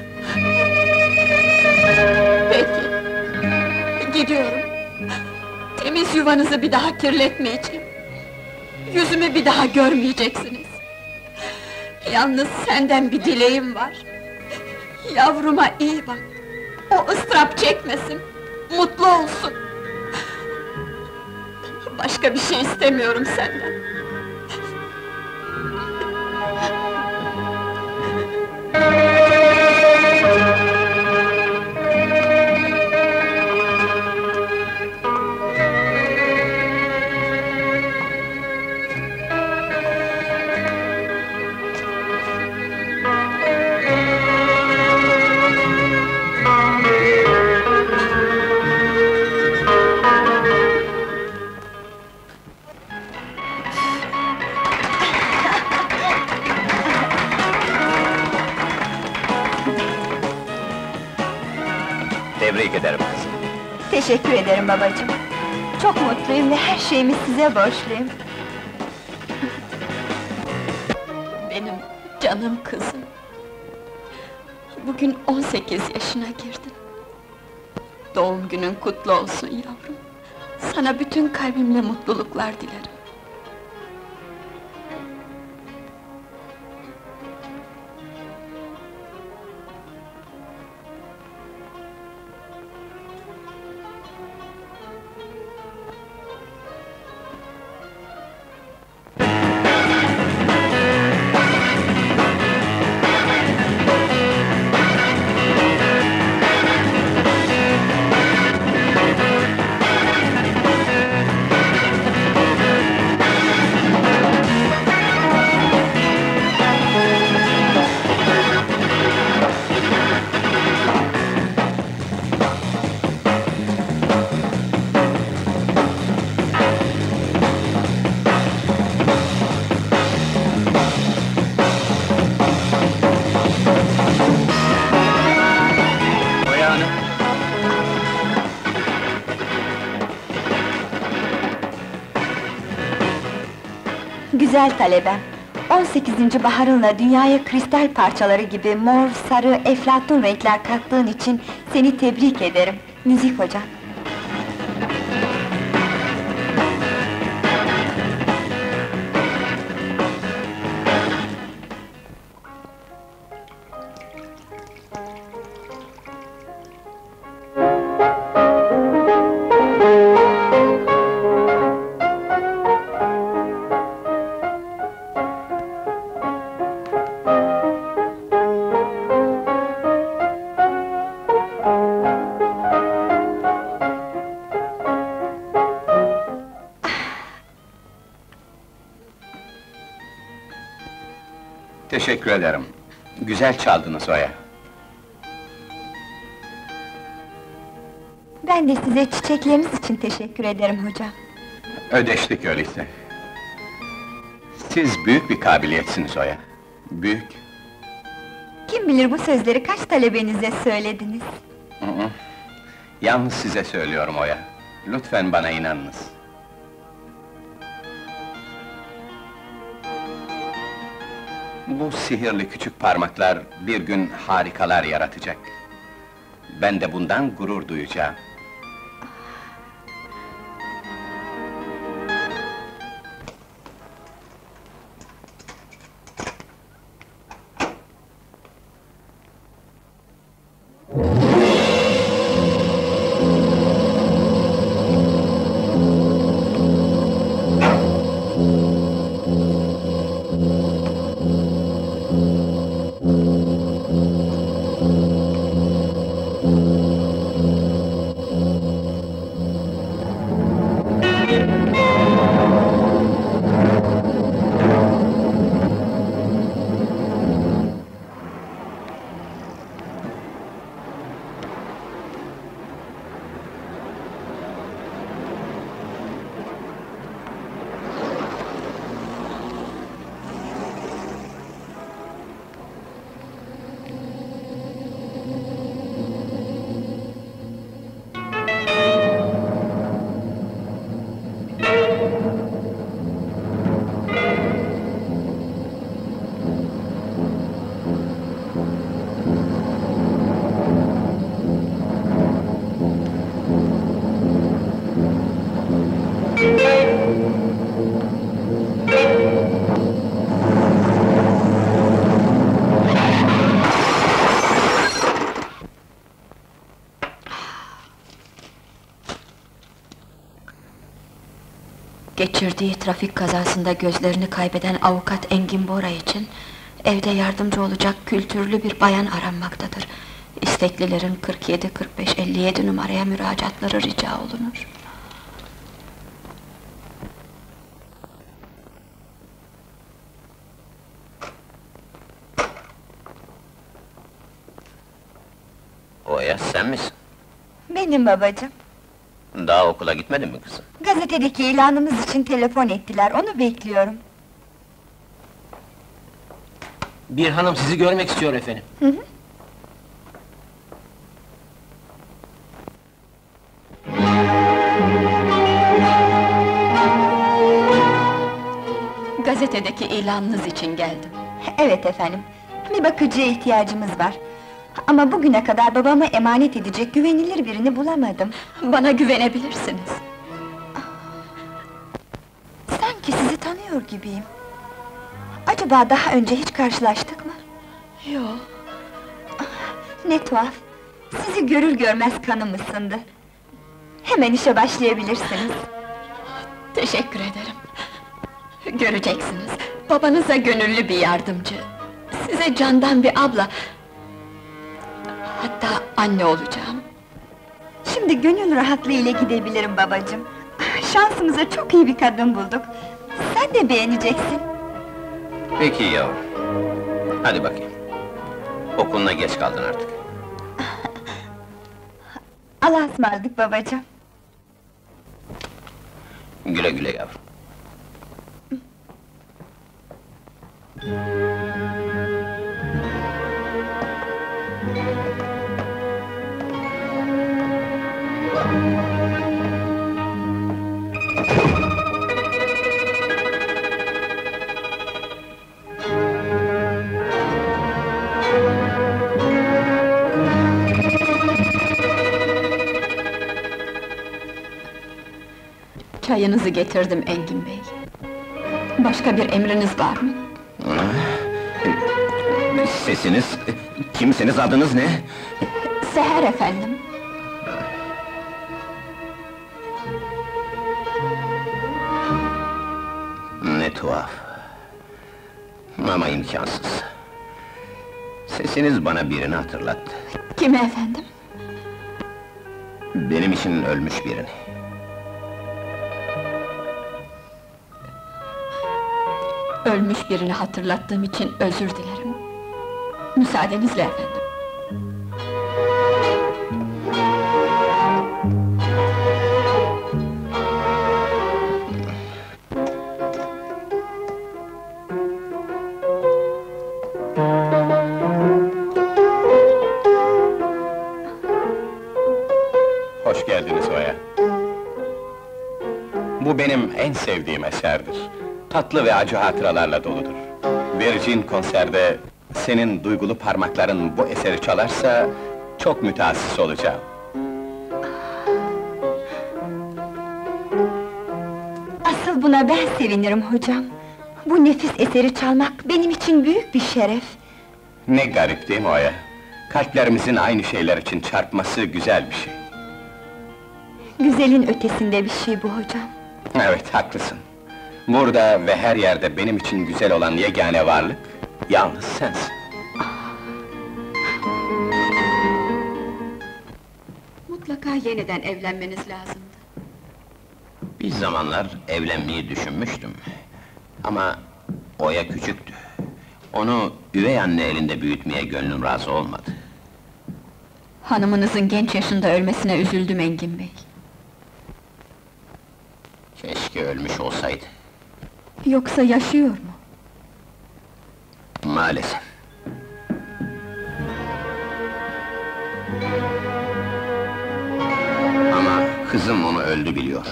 Peki, gidiyorum. Temiz yuvanızı bir daha kirletmeyeceğim. Yüzümü bir daha görmeyeceksiniz. Yalnız senden bir dileğim var. Yavruma iyi bak. O ıstırap çekmesin, mutlu olsun. Başka bir şey istemiyorum senden.
Tebrik ederim kızım.
Teşekkür ederim babacığım. Çok mutluyum ve her şeyimi size borçluyum.
Benim canım kızım. Bugün on sekiz yaşına girdin. Doğum günün kutlu olsun yavrum. Sana bütün kalbimle mutluluklar dilerim.
Güzel talebem, on sekizinci baharınla dünyaya kristal parçaları gibi mor, sarı, eflatun renkler kattığın için seni tebrik ederim, müzik hocam.
Teşekkür ederim. Güzel çaldınız Oya.
Ben de size çiçekleriniz için teşekkür ederim hocam.
Ödeştik öyleyse. Siz büyük bir kabiliyetsiniz Oya. Büyük.
Kim bilir bu sözleri kaç talebenize söylediniz?
Hı hı. Yalnız size söylüyorum Oya. Lütfen bana inanınız. Bu sihirli küçük parmaklar bir gün harikalar yaratacak. Ben de bundan gurur duyacağım.
Geçirdiği trafik kazasında gözlerini kaybeden avukat Engin Bora için evde yardımcı olacak kültürlü bir bayan aranmaktadır. İsteklilerin kırk yedi kırk beş elli yedi numaraya müracaatları rica olunur.
Oya, sen misin?
Benim babacığım.
Daha okula gitmedin mi kızım?
Gazetedeki ilanımız için telefon ettiler, onu bekliyorum.
Bir hanım sizi görmek istiyor efendim.
Hı hı.
Gazetedeki ilanınız için geldim.
Evet efendim, bir bakıcıya ihtiyacımız var. Ama bugüne kadar babama emanet edecek güvenilir birini bulamadım.
Bana güvenebilirsiniz.
Sanki sizi tanıyor gibiyim. Acaba daha önce hiç karşılaştık mı?
Yo.
Ne tuhaf! Sizi görür görmez kanım ısındı. Hemen işe başlayabilirsiniz.
Teşekkür ederim. Göreceksiniz, babanıza gönüllü bir yardımcı. Size candan bir abla... Hatta anne olacağım.
Şimdi gönül rahatlığı ile gidebilirim babacığım. Şansımıza çok iyi bir kadın bulduk. Sen de beğeneceksin.
Peki yavrum. Hadi bakayım. Okuluna geç kaldın artık.
Allah'a ısmarladık babacığım.
Güle güle yavrum.
Çayınızı getirdim Engin Bey. Başka bir emriniz var mı?
Sesiniz, kimsiniz, adınız ne?
Seher efendim.
Ne tuhaf. Ama imkansız. Sesiniz bana birini hatırlattı.
Kimi efendim?
Benim için ölmüş birini.
Ölmüş birini hatırlattığım için özür dilerim. Müsaadenizle efendim.
Hoş geldiniz Oya. Bu benim en sevdiğim eserdir. Tatlı ve acı hatıralarla doludur. Vereceğin konserde senin duygulu parmakların bu eseri çalarsa çok mütehassıs olacağım.
Asıl buna ben sevinirim hocam. Bu nefis eseri çalmak benim için büyük bir şeref.
Ne garip değil mi Oya? Kalplerimizin aynı şeyler için çarpması güzel bir şey.
Güzelin ötesinde bir şey bu hocam.
Evet, haklısın. Burada ve her yerde benim için güzel olan yegane varlık, yalnız sensin.
Mutlaka yeniden evlenmeniz lazımdı.
Bir zamanlar evlenmeyi düşünmüştüm. Ama Oya küçüktü. Onu üvey anne elinde büyütmeye gönlüm razı olmadı.
Hanımınızın genç yaşında ölmesine üzüldüm Engin Bey.
Keşke ölmüş olsaydı.
Yoksa yaşıyor mu?
Maalesef. Ama kızım onu öldü biliyor.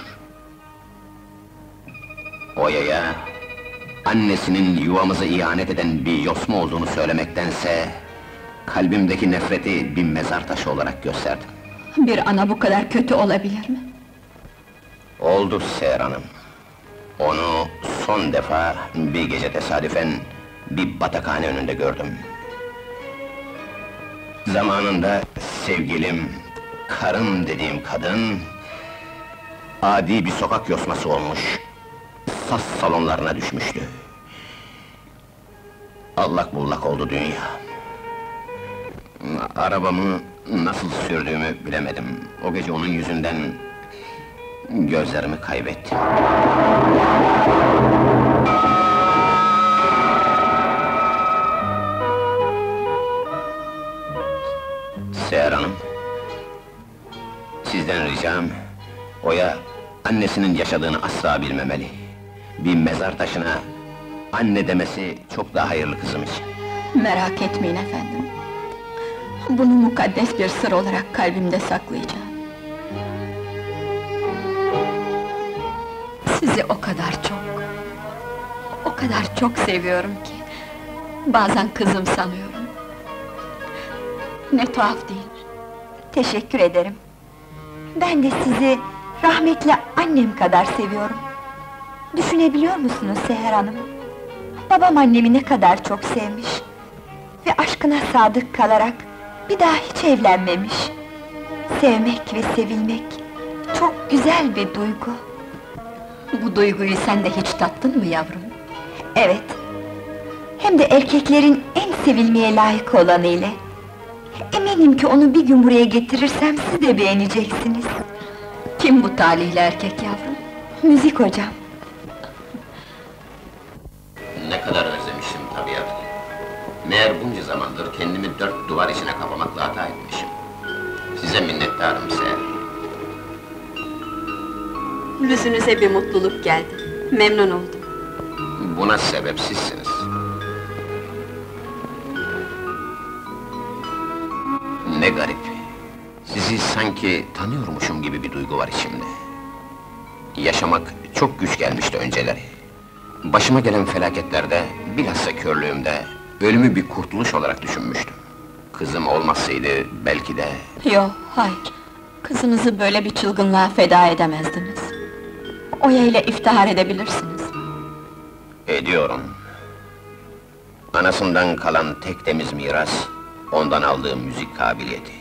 Oya'ya, annesinin yuvamıza ihanet eden bir yosma olduğunu söylemektense... kalbimdeki nefreti bir mezar taşı olarak gösterdim.
Bir ana bu kadar kötü olabilir mi?
Oldu Seher Hanım. Onu son defa bir gece tesadüfen bir batakhane önünde gördüm. Zamanında sevgilim, karım dediğim kadın... adi bir sokak yosması olmuş. saz salonlarına düşmüştü. Allak bullak oldu dünya. Arabamı nasıl sürdüğümü bilemedim. O gece onun yüzünden gözlerimi kaybettim. Seher Hanım, sizden ricam, Oya, annesinin yaşadığını asla bilmemeli. Bir mezar taşına anne demesi çok daha hayırlı kızım için.
Merak etmeyin efendim. Bunu mukaddes bir sır olarak kalbimde saklayacağım. Sizi o kadar çok, o kadar çok seviyorum ki... bazen kızım sanıyorum. Ne tuhaf değil mi?
Teşekkür ederim. Ben de sizi rahmetli annem kadar seviyorum. Düşünebiliyor musunuz Seher Hanım? Babam annemi ne kadar çok sevmiş. Ve aşkına sadık kalarak bir daha hiç evlenmemiş. Sevmek ve sevilmek çok güzel bir duygu.
Bu duyguyu sen de hiç tattın mı yavrum?
Evet. Hem de erkeklerin en sevilmeye layık olanı ile. Eminim ki onu bir gün buraya getirirsem siz de beğeneceksiniz.
Kim bu talihli erkek yavrum?
Müzik hocam.
Ne kadar özlemişim tabiatı. Meğer bunca zamandır kendimi dört duvar içine kapamakla hata etmişim. Size minnettarım Seher.
Yüzünüze bir mutluluk geldi. Memnun oldum.
Buna sebep sizsiniz. Ne garip! Sizi sanki tanıyormuşum gibi bir duygu var içimde. Yaşamak çok güç gelmişti önceleri. Başıma gelen felaketlerde, bilhassa körlüğümde... ölümü bir kurtuluş olarak düşünmüştüm. Kızım olmasaydı belki de...
Yok, hayır. Kızınızı böyle bir çılgınlığa feda edemezdiniz. Oya ile iftihar edebilirsiniz.
Ediyorum. Anasından kalan tek temiz miras... ondan aldığı müzik kabiliyeti.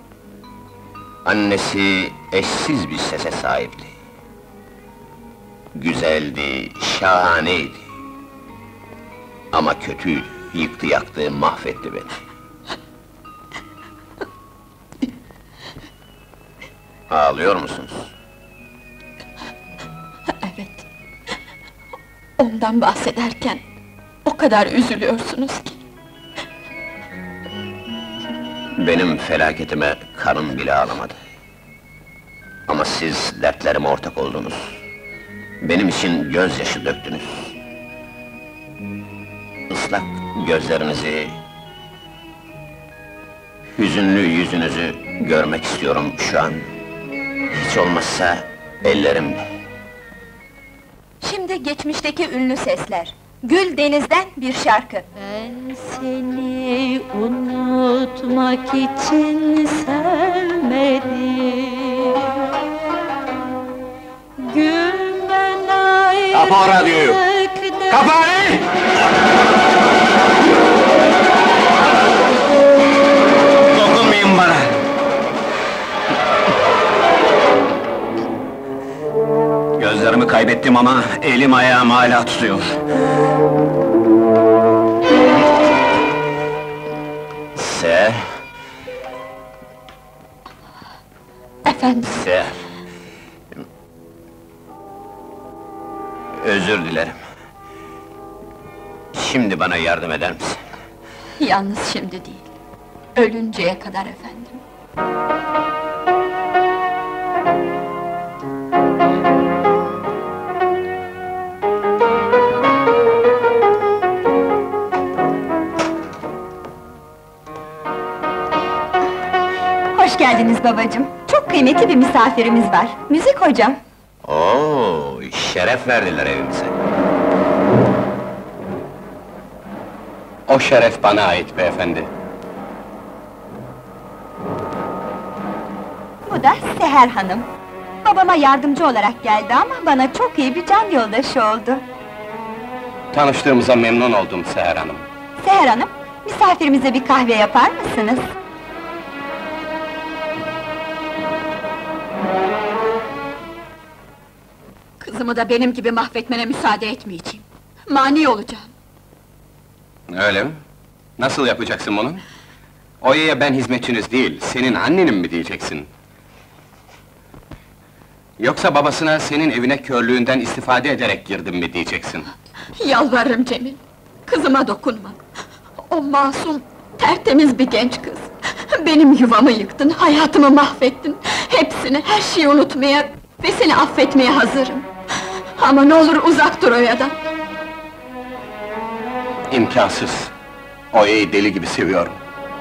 Annesi eşsiz bir sese sahipti. Güzeldi, şahaneydi. Ama kötüydü, yıktı yaktı, mahvetti beni. Ağlıyor musunuz?
Evet. Ondan bahsederken... o kadar üzülüyorsunuz ki...
Benim felaketime karım bile ağlamadı. Ama siz dertlerime ortak oldunuz. Benim için gözyaşı döktünüz. Islak gözlerinizi... hüzünlü yüzünüzü görmek istiyorum şu an. Hiç olmazsa ellerimle.
Şimdi geçmişteki ünlü sesler. Gül Deniz'den bir şarkı.
Ben seni unutmak için sevmedim. Gülmen ayrılık.
Kapa o radyoyu! Kapa! Dokunmayın bana! Gözlerimi kaybettim ama elim ayağım hala tutuyor.
Seher,
Efendim,
Seher. Özür dilerim. Şimdi bana yardım eder misin?
yalnız şimdi değil. Ölünceye kadar efendim.
Hoş geldiniz babacığım. Çok kıymetli bir misafirimiz var. Müzik hocam.
Oo, şeref verdiler evimize.
O şeref bana ait beyefendi.
Bu da Seher Hanım. Babama yardımcı olarak geldi ama bana çok iyi bir can yoldaşı oldu.
Tanıştığımıza memnun oldum Seher Hanım.
Seher Hanım, misafirimize bir kahve yapar mısınız?
Kızım Kızımı da benim gibi mahvetmene müsaade etmeyeceğim. Mani olacağım.
Öyle mi? Nasıl yapacaksın bunu? Oya'ya ben hizmetçiniz değil, senin annenim mi diyeceksin? Yoksa babasına senin evine körlüğünden istifade ederek girdim mi diyeceksin?
Yalvarırım Cemil, kızıma dokunma. O masum, tertemiz bir genç kız. Benim yuvamı yıktın, hayatımı mahvettin. Hepsini, her şeyi unutmaya ve seni affetmeye hazırım. Ama ne olur uzak dur Oya'dan.
İmkansız! Oya'yı deli gibi seviyorum.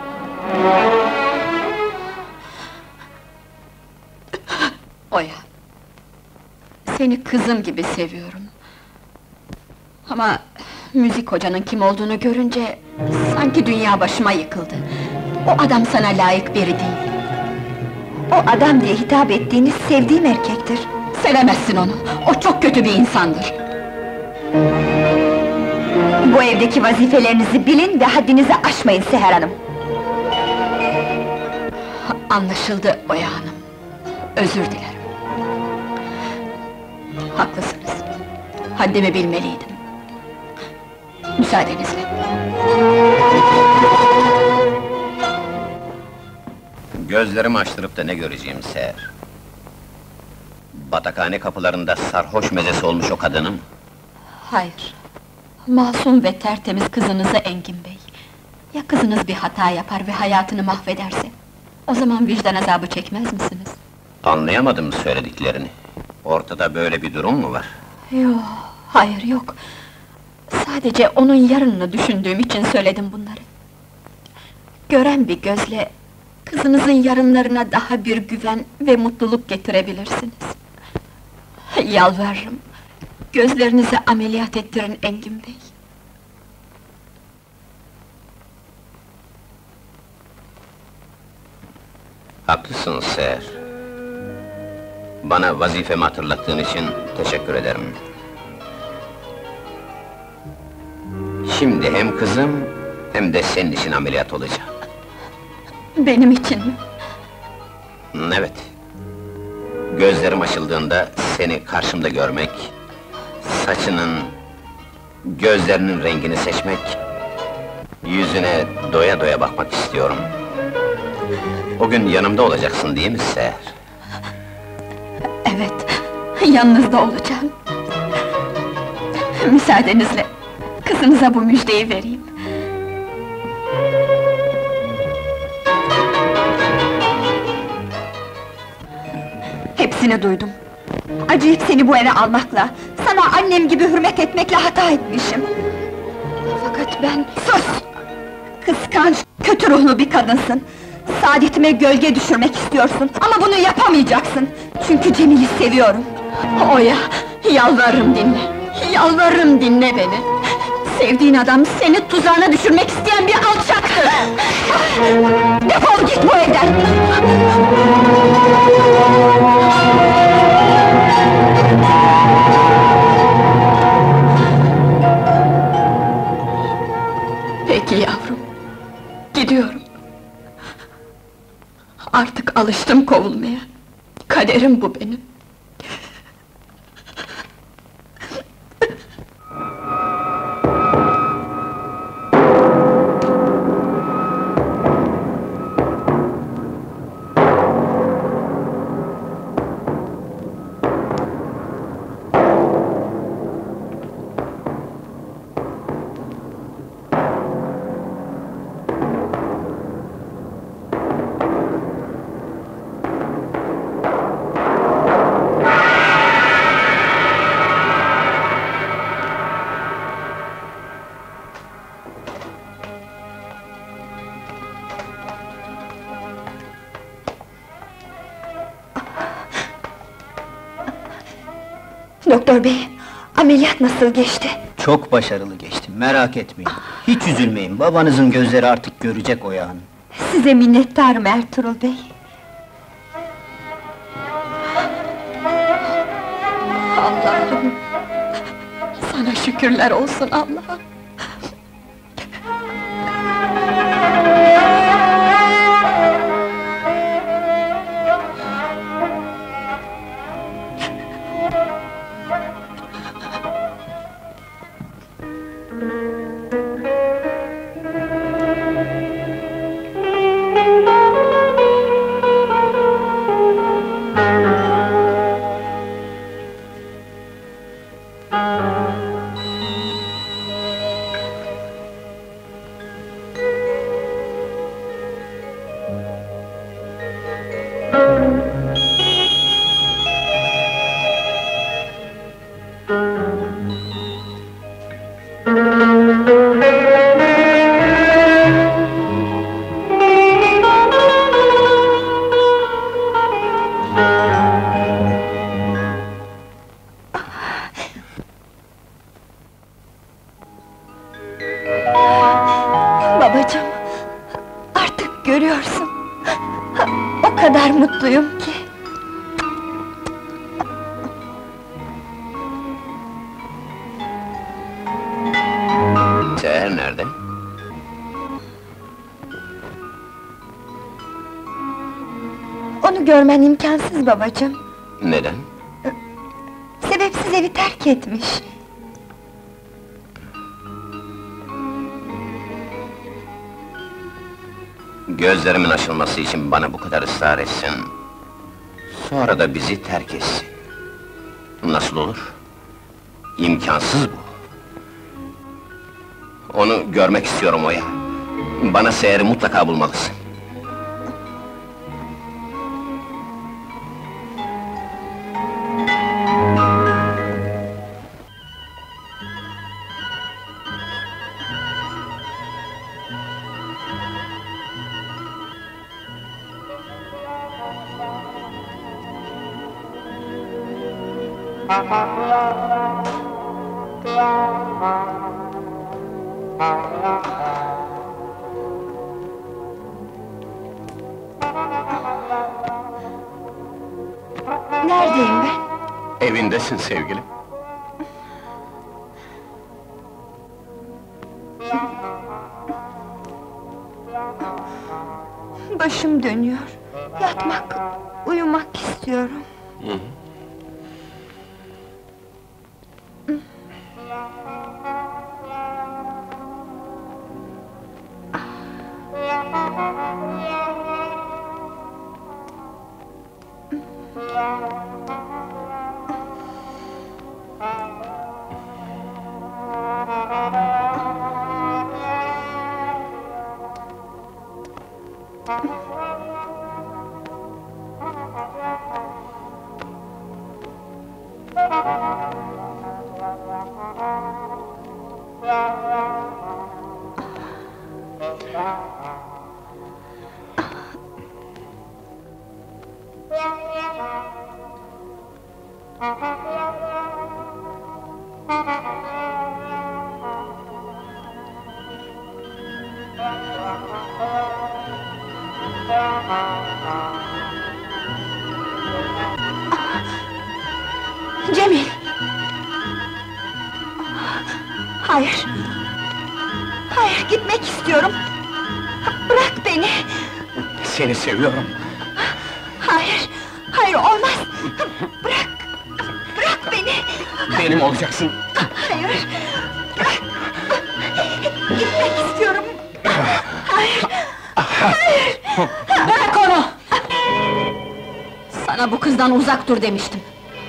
Oya, seni kızım gibi seviyorum. Ama müzik hocanın kim olduğunu görünce sanki dünya başıma yıkıldı. O adam sana layık biri değil.
O adam diye hitap ettiğiniz sevdiğim erkektir.
Sevemezsin onu, o çok kötü bir insandır.
Bu evdeki vazifelerinizi bilin ve haddinizi aşmayın Seher Hanım.
Anlaşıldı Oya Hanım. Özür dilerim. Haklısınız. Haddimi bilmeliydim. Müsaadenizle.
Gözlerimi açtırıp da ne göreceğim Seher? Batakhane kapılarında sarhoş mezesi olmuş o kadının.
Hayır. Masum ve tertemiz kızınızı Engin Bey. Ya kızınız bir hata yapar ve hayatını mahvederse? O zaman vicdan azabı çekmez misiniz?
Anlayamadım söylediklerini. Ortada böyle bir durum mu var?
Yok, hayır yok. Sadece onun yarınını düşündüğüm için söyledim bunları. Gören bir gözle, kızınızın yarınlarına daha bir güven ve mutluluk getirebilirsiniz. Yalvarırım, gözlerinizi ameliyat ettirin Engin Bey.
Haklısın Seher. Bana vazifemi hatırlattığın için teşekkür ederim. Şimdi hem kızım, hem de senin için ameliyat olacağım.
Benim için mi?
Evet. Gözlerim açıldığında seni karşımda görmek, saçının, gözlerinin rengini seçmek, yüzüne doya doya bakmak istiyorum. O gün yanımda olacaksın değil mi Seher?
Evet, yanınızda olacağım. Müsaadenizle, kızınıza bu müjdeyi vereyim.
Hepsini duydum. Acıyıp seni bu eve almakla, sana annem gibi hürmet etmekle hata etmişim.
Fakat ben...
Sus! Kıskanç, kötü ruhlu bir kadınsın. Saadetime gölge düşürmek istiyorsun ama bunu yapamayacaksın. Çünkü Cemil'i seviyorum.
Oya, yalvarırım dinle. Yalvarırım dinle beni. Sevdiğin adam seni tuzağına düşürmek isteyen bir alçaktır.
Defol git bu evden!
Peki yavrum, gidiyorum. Artık alıştım kovulmaya. Kaderim bu benim.
Doktor bey, ameliyat nasıl geçti?
Çok başarılı geçti, merak etmeyin. Hiç üzülmeyin, babanızın gözleri artık görecek o Hanım.
Size minnettarım Ertuğrul bey.
Allah'ım! Sana şükürler olsun Allah'ım!
Babacığım, artık görüyorsun. O kadar mutluyum ki.
Seher nerede?
Onu görmen imkansız babacığım.
Neden?
Sebepsiz evi terk etmiş.
Gözlerimin açılması için bana bu kadar ısrar etsin. Sonra da bizi terk etsin. Nasıl olur? İmkansız bu. Onu görmek istiyorum Oya. Bana Seher'i mutlaka bulmalısın.
Neredeyim ben?
Evindesin sevgilim.
Başım dönüyor. Yatmak, uyumak istiyorum.
Hı hı.
Cemil! Hayır! Hayır, gitmek istiyorum! Bırak beni!
Seni seviyorum.
Hayır! Hayır, olmaz! Bırak! Bırak beni!
Benim olacaksın.
Hayır! Bırak! Gitmek istiyorum! Hayır! Hayır!
Bırak onu! Sana bu kızdan uzak dur demiştim.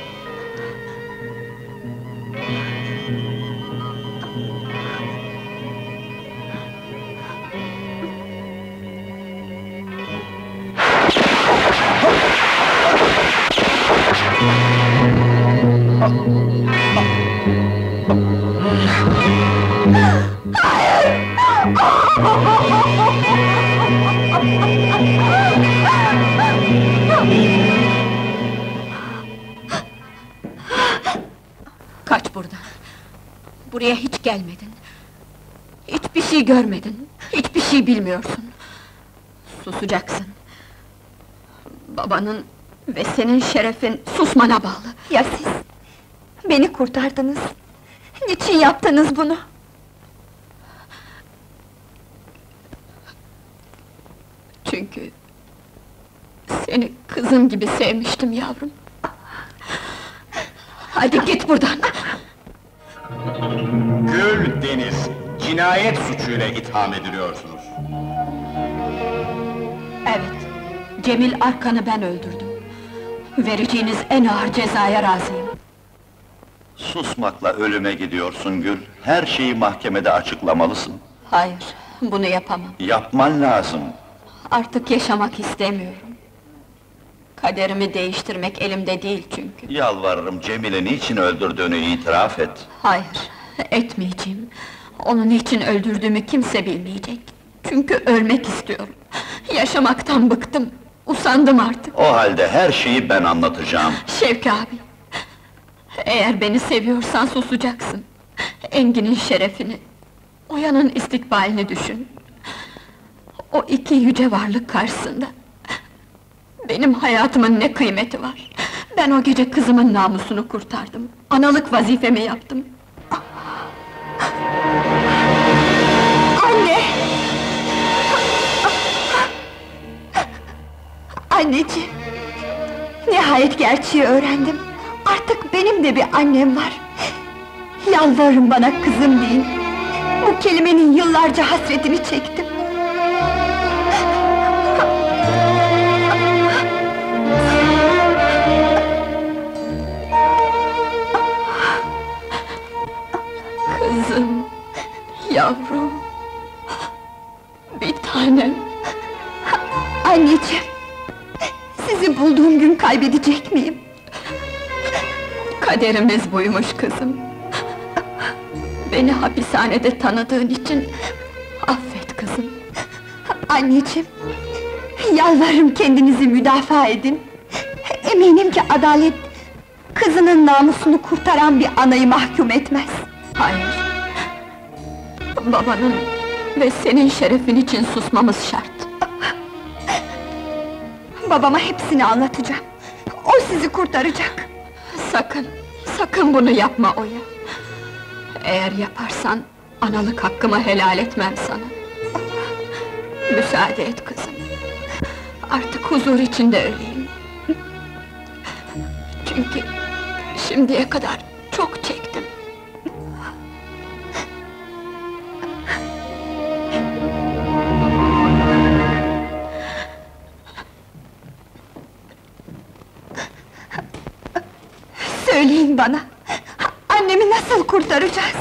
Kaç buradan! Buraya hiç gelmedin! Hiçbir şey görmedin, hiçbir şey bilmiyorsun! Susacaksın! Babanın ve senin şerefin susmana bağlı!
Ya siz? Beni kurtardınız! Niçin yaptınız bunu?
Çünkü... seni kızım gibi sevmiştim yavrum! Hadi git buradan!
Gül Deniz, cinayet suçuyla itham ediliyorsunuz.
Evet, Cemil Arkan'ı ben öldürdüm. Vereceğiniz en ağır cezaya razıyım.
Susmakla ölüme gidiyorsun Gül. Her şeyi mahkemede açıklamalısın.
Hayır, bunu yapamam.
Yapman lazım.
Artık yaşamak istemiyorum. Kaderimi değiştirmek elimde değil çünkü.
Yalvarırım, Cemile niçin öldürdüğünü itiraf et.
Hayır, etmeyeceğim. Onu niçin öldürdüğümü kimse bilmeyecek. Çünkü ölmek istiyorum. Yaşamaktan bıktım, usandım artık.
O halde her şeyi ben anlatacağım.
Şevki abi, eğer beni seviyorsan susacaksın. Engin'in şerefini, Oya'nın istikbalini düşün. O iki yüce varlık karşısında benim hayatımın ne kıymeti var? Ben o gece kızımın namusunu kurtardım. Analık vazifemi yaptım. Anne!
Anneciğim! Nihayet gerçeği öğrendim. Artık benim de bir annem var. Yalvarırım bana kızım deyin. Bu kelimenin yıllarca hasretini çektim.
Kızım, yavrum, bir tanem.
Anneciğim! Sizi bulduğum gün kaybedecek miyim?
Kaderimiz buymuş kızım. Beni hapishanede tanıdığın için affet kızım.
Anneciğim! Yalvarırım kendinizi müdafaa edin. Eminim ki adalet, kızının namusunu kurtaran bir anayı mahkum etmez.
Hayır. Babanın ve senin şerefin için susmamız şart.
Babama hepsini anlatacağım. O sizi kurtaracak.
Sakın, sakın bunu yapma Oya. Eğer yaparsan, analık hakkımı helal etmem sana. Müsaade et kızım. Artık huzur içinde öleyim. Çünkü şimdiye kadar çok çektim.
Söyleyin bana, annemi nasıl kurtaracağız?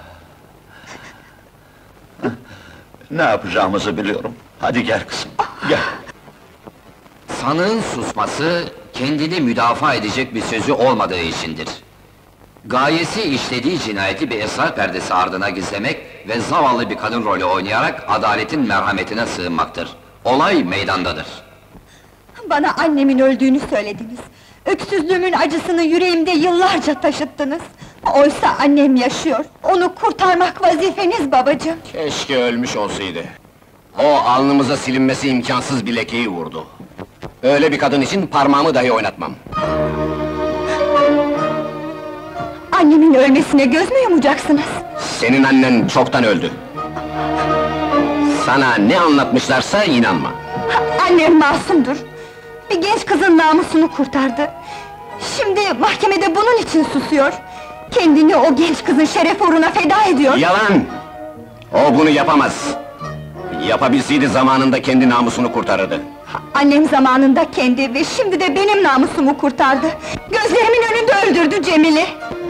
Ne yapacağımızı biliyorum. Hadi gel kızım, gel.
Sanığın susması, kendini müdafaa edecek bir sözü olmadığı içindir. Gayesi işlediği cinayeti bir esrar perdesi ardına gizlemek ve zavallı bir kadın rolü oynayarak adaletin merhametine sığınmaktır. Olay meydandadır.
Bana annemin öldüğünü söylediniz. Öksüzlüğümün acısını yüreğimde yıllarca taşıttınız. Oysa annem yaşıyor. Onu kurtarmak vazifeniz babacığım.
Keşke ölmüş olsaydı. O alnımıza silinmesi imkansız bir lekeyi vurdu. Öyle bir kadın için parmağımı dahi oynatmam.
Annemin ölmesine göz mü yumacaksınız?
Senin annen çoktan öldü. Sana ne anlatmışlarsa inanma.
Annem masumdur. Bir genç kızın namusunu kurtardı. Şimdi mahkemede bunun için susuyor. Kendini o genç kızın şeref uğruna feda ediyor.
Yalan! O bunu yapamaz. Yapabilseydi zamanında kendi namusunu kurtarırdı.
Annem zamanında kendi ve şimdi de benim namusumu kurtardı. Gözlerimin önünde öldürdü Cemil'i.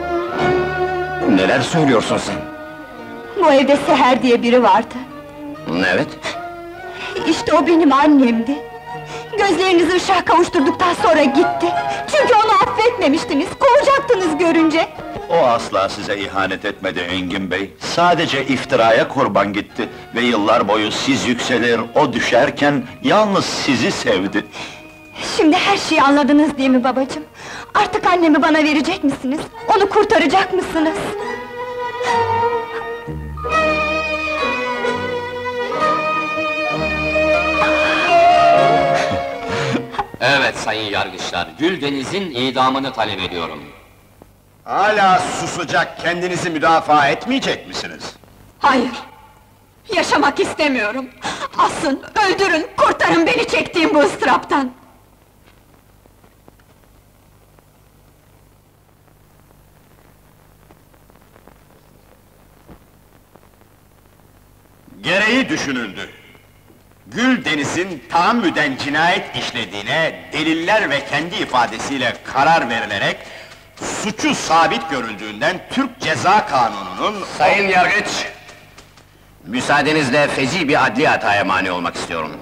Neler söylüyorsun sen?
Bu evde Seher diye biri vardı.
Evet.
İşte o benim annemdi. Gözlerinizi ışığa kavuşturduktan sonra gitti. Çünkü onu affetmemiştiniz, kovacaktınız görünce.
O asla size ihanet etmedi Engin Bey. Sadece iftiraya kurban gitti ve yıllar boyu siz yükselir, o düşerken yalnız sizi sevdi.
Şimdi her şeyi anladınız değil mi babacığım? Artık annemi bana verecek misiniz? Onu kurtaracak mısınız?
Evet sayın yargıçlar, Güldeniz'in idamını talep ediyorum.
Hala susacak, kendinizi müdafaa etmeyecek misiniz?
Hayır! Yaşamak istemiyorum! Asın, öldürün, kurtarın beni çektiğim bu ıstıraptan!
Gereği düşünüldü. Güldeniz'in tahammüden cinayet işlediğine deliller ve kendi ifadesiyle karar verilerek suçu sabit görüldüğünden Türk Ceza Kanunu'nun...
Sayın Yargıç, müsaadenizle feci bir adli hataya mani olmak istiyorum.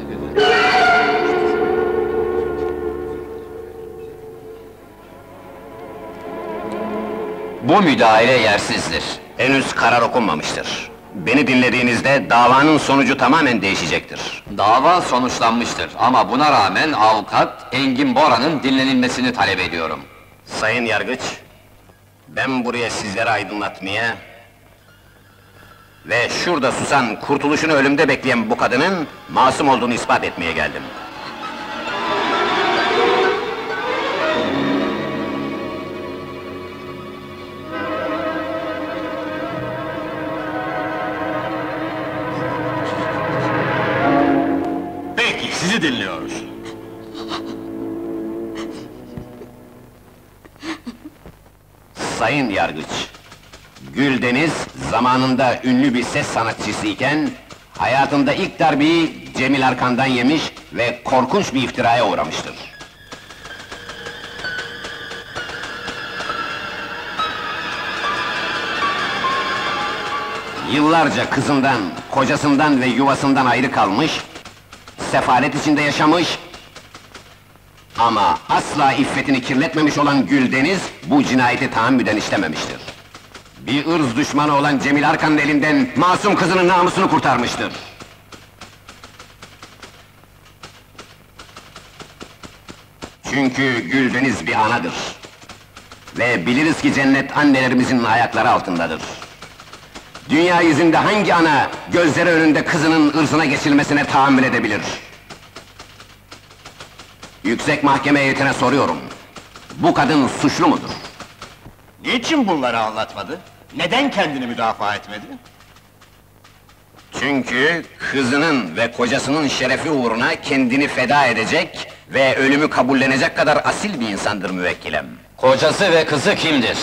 Bu müdahale yersizdir.
Henüz karar okunmamıştır. Beni dinlediğinizde davanın sonucu tamamen değişecektir.
Dava sonuçlanmıştır ama buna rağmen avukat Engin Bora'nın dinlenilmesini talep ediyorum.
Sayın Yargıç, ben buraya sizleri aydınlatmaya ve şurada susan, kurtuluşunu ölümde bekleyen bu kadının masum olduğunu ispat etmeye geldim.
Peki, sizi dinliyoruz.
Sayın Yargıç, Güldeniz zamanında ünlü bir ses sanatçısı iken hayatında ilk darbeyi Cemil Arkan'dan yemiş ve korkunç bir iftiraya uğramıştır. Yıllarca kızından, kocasından ve yuvasından ayrı kalmış, sefalet içinde yaşamış ama asla iffetini kirletmemiş olan Güldeniz, bu cinayeti tahammüden işlememiştir. Bir ırz düşmanı olan Cemil Arkan'ın elinden masum kızının namusunu kurtarmıştır. Çünkü Güldeniz bir anadır. Ve biliriz ki cennet annelerimizin ayakları altındadır. Dünya yüzünde hangi ana, gözleri önünde kızının ırzına geçilmesine tahammül edebilir? Yüksek Mahkeme heyetine soruyorum, bu kadın suçlu mudur?
Niçin bunları anlatmadı? Neden kendini müdafaa etmedi?
Çünkü kızının ve kocasının şerefi uğruna kendini feda edecek ve ölümü kabullenecek kadar asil bir insandır müvekkilem.
Kocası ve kızı kimdir?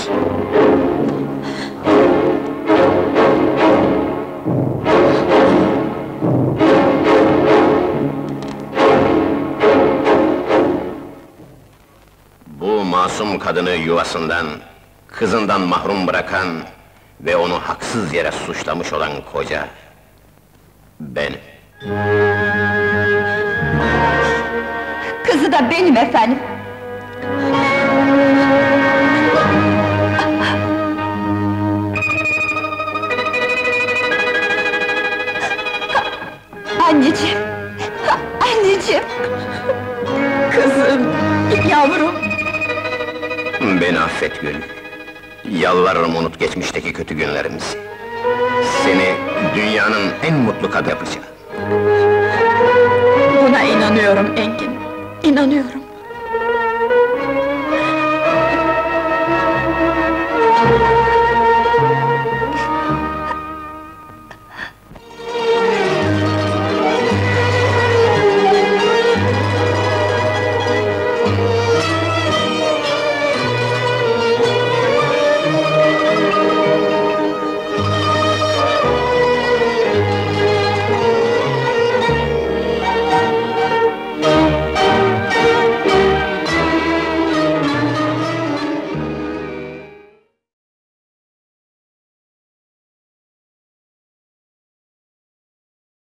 Bu masum kadını yuvasından, kızından mahrum bırakan ve onu haksız yere suçlamış olan koca, benim.
Kızı da benim efendim. Anneciğim, anneciğim! Kızım, yavrum!
Beni affet Gül. Yalvarırım unut geçmişteki kötü günlerimizi. Seni dünyanın en mutlu kadını yapacağım.
Buna inanıyorum Engin, inanıyorum.